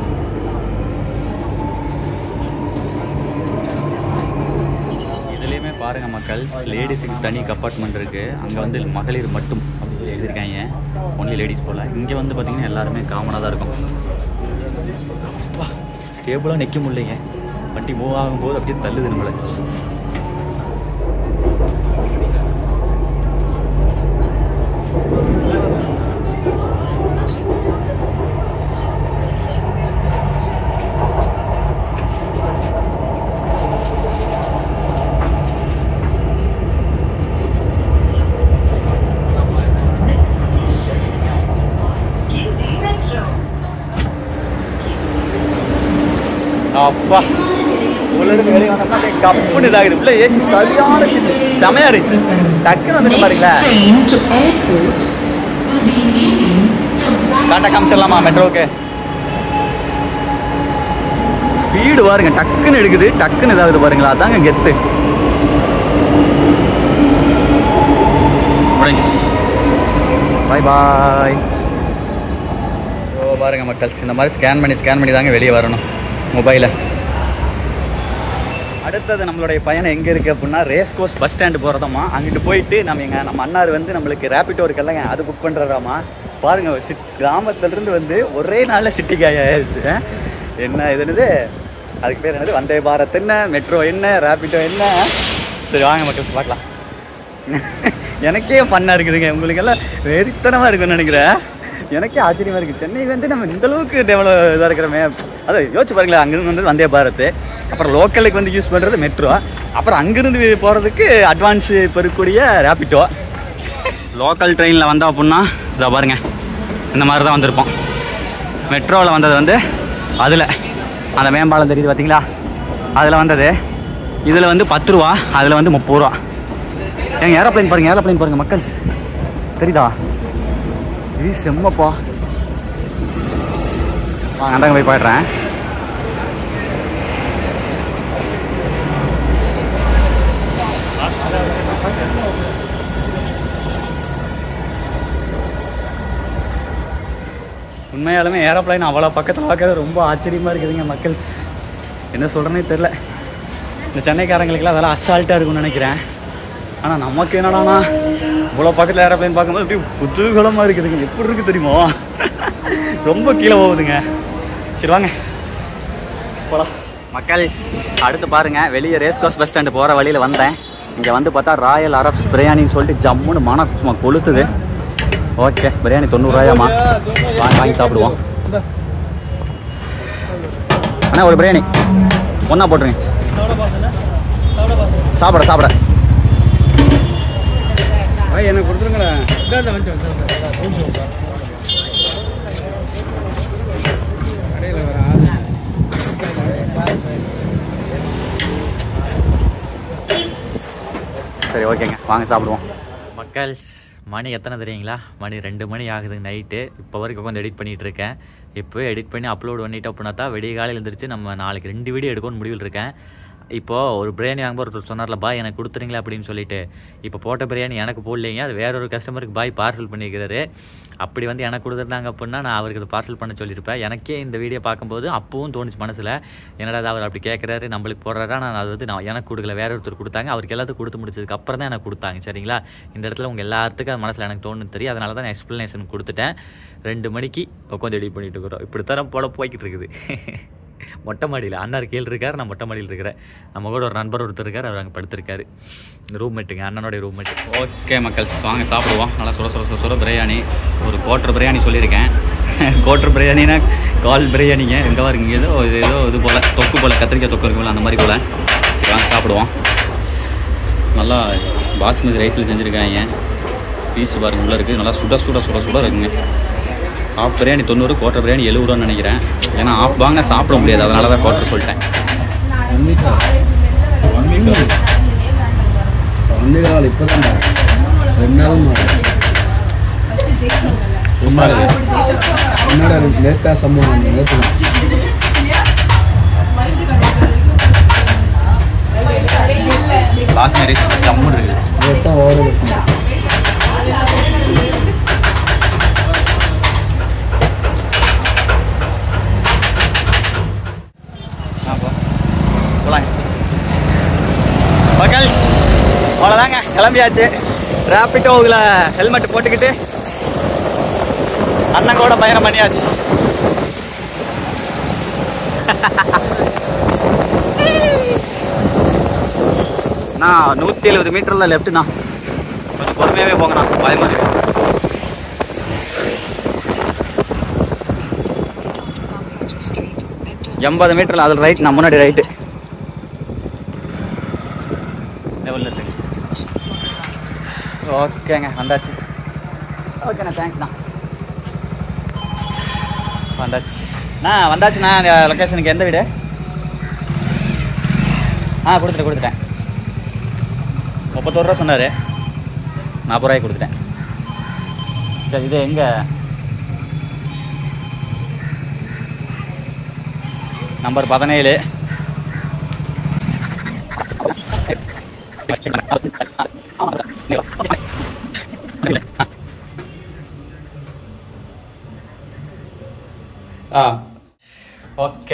இதுலேயுமே பாருங்கள் மக்கள், லேடிஸுக்கு தனி கம்பார்ட்மெண்ட் இருக்குது. அங்கே வந்து மகளிர் மட்டும் அப்படி எழுதியிருக்காங்க, ஒன்லி லேடிஸ் போல். இங்கே வந்து பார்த்திங்கன்னா எல்லாருமே காமனாக தான் இருக்கும். அப்பா ஸ்டேபிளாக நிற்க முடியலைங்க, வண்டி மூவ் ஆகும்போது அப்படியே தள்ளுது நம்மளை. அப்பா உள்ள இருந்து வெளியே வந்தோம்னா கப்புன்னு இதாகுது. உள்ள ஏசி சரியான சின்ன செமையா இருந்துச்சு. டக்குன்னு வந்துட்டு பாருங்களேன். டாட்டா காமிச்சிடலாமா மெட்ரோவுக்கு? ஸ்பீடு பாருங்க, டக்குன்னு எடுக்குது, டக்குன்னு இதாகுது பாருங்களா. அதாங்க கெத்து. பாய் பாய். ஓ பாருங்க மக்கள், இந்த மாதிரி ஸ்கேன் பண்ணி ஸ்கேன் பண்ணி தாங்க வெளியே வரணும் மொபைலை. அடுத்தது நம்மளுடைய பயணம் எங்கே இருக்குது அப்படின்னா, ரேஸ் கோர்ஸ் பஸ் ஸ்டாண்டு போகிறதாம்மா. அங்கிட்டு போயிட்டு நம்ம எங்கள் நம்ம அண்ணார் வந்து நம்மளுக்கு ரேபிட்டோ இருக்குல்லங்க, அது புக் பண்ணுறதாம்மா. பாருங்கள், சிட் கிராமத்துலேருந்து வந்து ஒரே நாளில் சிட்டிக்கு ஆயிடுச்சு. என்ன இதுன்னு அதுக்கு பேர் என்னது, வந்தே பாரத் என்ன, மெட்ரோ என்ன, ரேபிட்டோ என்ன. சரி வாங்க மக்கள் பார்க்கலாம். எனக்கே ஃபன்னாக இருக்குதுங்க, உங்களுக்கெல்லாம் வெறித்தனமாக இருக்குன்னு நினைக்கிறேன். எனக்கே ஆச்சரியமாக இருக்குது. சென்னை வந்து நம்ம இந்தளவுக்கு டெவலப் இதாக இருக்கிறோமே. அதை யோசிச்சு பாருங்களேன். அங்கேருந்து வந்து வந்தே பாரத், அப்புறம் லோக்கலுக்கு வந்து யூஸ் பண்ணுறது மெட்ரோ, அப்புறம் அங்கேருந்து போகிறதுக்கு அட்வான்ஸு பெறக்கூடிய ரேபிட்டோ. லோக்கல் ட்ரெயினில் வந்தோம் அப்படின்னா இதை பாருங்கள், இந்த மாதிரி தான் வந்திருப்போம். மெட்ரோவில் வந்தது வந்து அதில் அந்த மேம்பாலம் தெரியுது பார்த்தீங்களா, அதில் வந்தது. இதில் வந்து பத்து ரூபா, அதில் வந்து முப்பது ரூபா. எங்கள் ஏரோப்ளைன் பாருங்கள், ஏரோப்ளைன் பாருங்கள் மக்கள், தெரியுதா? இது செம்மப்பா. வாங்க அந்தாங்க போய் போயிடுறேன். உண்மையாலுமே ஏரோப்ளைன் அவ்வளோ பக்கத்தில் பார்க்கறது ரொம்ப ஆச்சரியமாக இருக்குதுங்க மக்கள். என்ன சொல்கிறேன்னே தெரில. இந்த சென்னைக்காரங்களுக்கெல்லாம் அதெல்லாம் அசால்ட்டாக இருக்கும்னு நினைக்கிறேன். ஆனால் நமக்கு என்னடானா இவ்வளோ பக்கத்தில் ஏரோப்ளைன் பார்க்கும்போது அப்படியே குதூகலமாக இருக்குதுங்க. எப்படி இருக்குது தெரியுமோ, ரொம்ப கீழே போகுதுங்க. சரி வாங்க போகலாம் மக்கள். அடுத்து பாருங்கள், வெளியே ரேஸ் கோர்ஸ் பஸ் ஸ்டாண்டு போகிற வழியில் வந்தேன். இங்கே வந்து பார்த்தா ராயல் அரப்ஸ் பிரியாணின்னு சொல்லிட்டு ஜம்முன்னு மனம் சும்மா கொளுத்துது. ஓகே, பிரியாணி தொண்ணூறுரூவாயாம்மா, வாங்கி வாங்கி சாப்பிடுவோம். அண்ணா ஒரு பிரியாணி ஒன்றா போட்டுருங்க. சாப்பிட சாப்பிட எனக்கு கொடுத்துருங்களேன். சரி ஓகேங்க, வாங்க சாப்பிடுவோம் மக்கள்ஸ். மணி எத்தனை தெரியுங்களா? மணி ரெண்டு மணி ஆகுது நைட்டு. இப்போ வரைக்கும் உட்காந்து எடிட் பண்ணிகிட்டு இருக்கேன். இப்போ எடிட் பண்ணி அப்லோட் பண்ணிவிட்டு அப்படின்னா தான் விடிய காலையில் எழுந்திரிச்சு நம்ம நாளைக்கு ரெண்டு வீடியோ எடுக்கணும்னு முடிவில் இருக்கேன். இப்போது ஒரு பிரியாணி வாங்கும்போது ஒருத்தர் சொன்னார்ல, பாய் எனக்கு கொடுத்துறீங்களா அப்படின்னு சொல்லிட்டு. இப்போ போட்ட பிரியாணி எனக்கு போடலைங்க, அது வேற ஒரு கஸ்டமருக்கு பாய் பார்சல் பண்ணியிருக்கிறாரு. அப்படி வந்து எனக்கு கொடுத்துருந்தாங்க அப்படின்னா நான் அவருக்கு அதை பார்சல் பண்ண சொல்லியிருப்பேன். எனக்கே இந்த வீடியோ பார்க்கும்போது அப்பவும் தோணுச்சு மனசில், என்னடா அவர் அப்படி கேட்குறாரு, நம்மளுக்கு போடுறாரா. நான் அது வந்து நான் எனக்கு கொடுக்கல, வேற ஒருத்தர் கொடுத்தாங்க. அவருக்கு எல்லாத்துக்கும் கொடுத்து முடிச்சதுக்கு அப்புறம் தான் எனக்கு கொடுத்தாங்க. சரிங்களா? இந்த இடத்துல உங்கள் எல்லாத்துக்கும் அது மனசில் எனக்கு தோணுன்னு தெரியும். அதனால தான் நான் எக்ஸ்ப்ளனேஷன் கொடுத்துட்டேன். ரெண்டு மணிக்கு உட்காந்து எடிட் பண்ணிட்டு இருக்கிறோம். இப்படி தரம் போல போய்கிட்டு இருக்குது. மொட்டை மாடியில் அண்ணார் கீழ் இருக்கார், நான் மொட்டை மாடியில் இருக்கிறேன். நம்ம கூட ஒரு நண்பர் ஒருத்தர் இருக்கார், அவர் அங்கே படுத்திருக்காரு. இந்த ரூம்மேட்டுங்க, அண்ணனுடைய ரூம்மேட்டு. ஓகே மக்கள், வாங்க சாப்பிடுவோம். நல்லா சுட சுட சுட சுட பிரியாணி. ஒரு கோட்டர் பிரியாணி சொல்லியிருக்கேன். கோட்டர் பிரியாணினா கால் பிரியாணிங்க. எங்கே வருங்க, ஏதோ இது ஏதோ இது போல் தொக்கு போல், கத்திரிக்காய் தொக்கு இருக்குல்ல, அந்த மாதிரி போல். சரி வாங்க சாப்பிடுவோம். நல்லா பாஸ்மதி ரைஸில் செஞ்சுருக்காங்க. பீஸ் பாருங்க உள்ளே இருக்குது. நல்லா சுட சுட சுட சுட இருக்குங்க. ஆஃப் பிரியாணி தொண்ணூறு, கோட்டர் பிரியாணி எழுபது ரூபான்னு நினைக்கிறேன். ஏன்னா ஆஃப் வாங்கினா சாப்பிட முடியாது, அதனால தான் கோட்டர் சொல்லிட்டேன். இப்போ தான் ரெண்டு நாள் நேற்று சம்பவம் நேற்று பாஸ்மதி ஜம்மு இருக்குது. ஓரளவு மக்கள்ஸ் அவ்வளோதாங்க, கிளம்பியாச்சு. ரேபிட்டோவில் ஹெல்மெட் போட்டுக்கிட்டு அண்ணன் கூட பயணம் பண்ணியாச்சு. நான் நூற்றி எழுபது மீட்டரில் லெஃப்ட்டுண்ணா, கொஞ்சம் பொறுமையாகவே போங்கண்ணா, பயமாக இருக்கு. எண்பது மீட்டரில் அதில் ரைட், நான் முன்னாடி ரைட்டு. ஓகேங்க வந்தாச்சு. ஓகேண்ணா, தேங்க்ஸ்ண்ணா. வந்தாச்சு நான் வந்தாச்சுண்ணா. இந்த லொக்கேஷனுக்கு எந்த வீடு? ஆ கொடுத்துட்டேன் கொடுத்துட்டேன் முப்பத்தோரு ரூபா சொன்னார், நாற்பது ரூபாய்க்கு கொடுத்துட்டேன். சரி இது எங்கே நம்பர் பதினேழு. ஆ ஓகே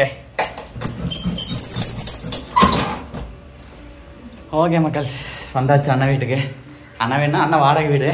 ஓகே மக்கள், வந்தாச்சு அண்ணன் வீட்டுக்கு. அண்ணன் வேணா அண்ணன் வாடகை வீடு.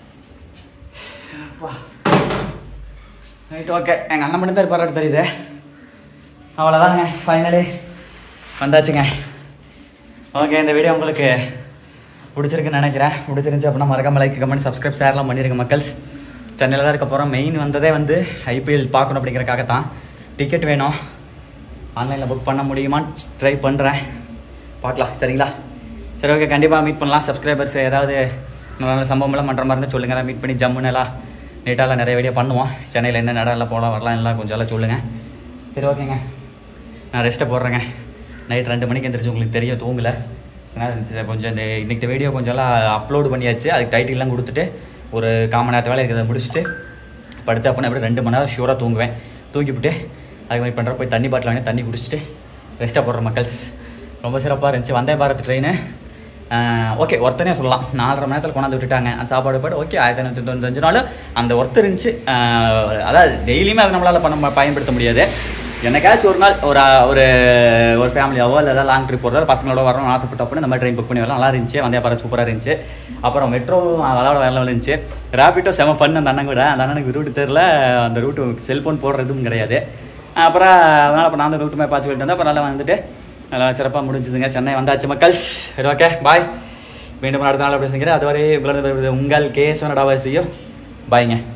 ரைட் ஓகே, எங்கள் அண்ணன் மட்டும் தான் இருப்பாரு தெரியுது. அவ்வளோதாங்க, ஃபைனலி வந்தாச்சுங்க. ஓகே, இந்த வீடியோ உங்களுக்கு பிடிச்சிருக்குன்னு நினைக்கிறேன். பிடிச்சிருந்துச்சி அப்படின்னா மறக்காம லைக் கமெண்ட் சப்ஸ்கிரைப் ஷேர்லாம் பண்ணிடுங்க மக்கள்ஸ். சென்னையில் தான் இருக்க போகிறோம். மெயின் வந்ததே வந்து ஐபிஎல் பார்க்கணும் அப்படிங்கிறக்காக தான். டிக்கெட் வேணும், ஆன்லைனில் புக் பண்ண முடியுமான்னு ட்ரை பண்ணுறேன், பார்க்கலாம் சரிங்களா. சரி ஓகே, கண்டிப்பாக மீட் பண்ணலாம். சப்ஸ்கிரைபர்ஸ் ஏதாவது நல்ல சம்பவம்லாம் பண்ணுற மாதிரி இருந்தால் சொல்லுங்கள், மீட் பண்ணி ஜம்முன்னு எல்லாம் நீட்டாலாம் நிறைய வீடியோ பண்ணுவோம். சென்னையில் என்ன நடம் எல்லாம் போகலாம் வரலாம் எல்லாம் கொஞ்சம் எல்லாம் சொல்லுங்கள். சரி ஓகேங்க, நான் ரெஸ்ட்டை போடுறேங்க. நைட் ரெண்டு மணிக்கு எந்திரிச்சு உங்களுக்கு தெரியும், தூங்கலை. கொஞ்சம் இந்த இன்றைக்கி வீடியோ கொஞ்சம் எல்லாம் அப்லோடு பண்ணியாச்சு. அதுக்கு டைட்டில்லாம் கொடுத்துட்டு ஒரு கால் மணி நேரத்து வேலை இருக்கிறத முடிச்சுட்டு படுத்து அப்படின்னா எப்படி ரெண்டு மணி நேரம் ஷூராக தூங்குவேன். தூங்கிவிட்டு அதுக்கு மாதிரி பண்ணுற போய் தண்ணி பாட்டில் வாங்கி தண்ணி குடிச்சிட்டு ரெஸ்ட்டாக போடுற மக்கள்ஸ். ரொம்ப சிறப்பாக இருந்துச்சு வந்தே பாரத் ட்ரெயின். ஓகே, ஒருத்தனே சொல்லலாம், நாலரை மணி நேரத்தில் கொண்டாந்து விட்டுட்டாங்க. அந்த சாப்பாடு பாடு ஓகே, ஆயிரத்தி ஐநூற்றி தொண்ணூத்தஞ்சு நாள் அந்த ஒர்த்து இருந்துச்சு. அதாவது டெய்லியுமே அதை நம்மளால் பண்ண பயன்படுத்த முடியாது. என்னைக்காச்சும் ஒரு நாள் ஒரு ஒரு ஒரு ஃபேமிலியாவோ இல்லை ஏதாவது லாங் ட்ரிப் போடுறது பசங்களோட வரணும்னு ஆசைப்பட்ட அப்படின்னு இந்த மாதிரி ட்ரெயின் புக் பண்ணி வரலாம். நல்லா இருந்துச்சு, வந்தே பாரத் சூப்பராக இருந்துச்சு. அப்புறம் மெட்ரோ அதோட வேலை இருந்துச்சு. ரேபிட்டோ செம ஃபன். அந்த அண்ணன் கூட அந்த அண்ணனுக்கு ரூட்டு தெரில, அந்த ரூட்டு செல்ஃபோன் போடுறதும் கிடையாது. அப்புறம் அதனால் இப்போ நான் அந்த ரூட்டுமே பார்த்து போயிட்டு வந்தேன். அப்புறம் நல்லா வந்துட்டு நல்லா சிறப்பாக முடிஞ்சுதுங்க. சென்னை வந்தாச்சு மக்கள். சரி ஓகே, பாய். மீண்டும் அடுத்த நாள் பேசுகிறேன். அதுவரை உங்களது உங்கள் கே எஸ் எவன் டாவாசியும் பாய்ங்க.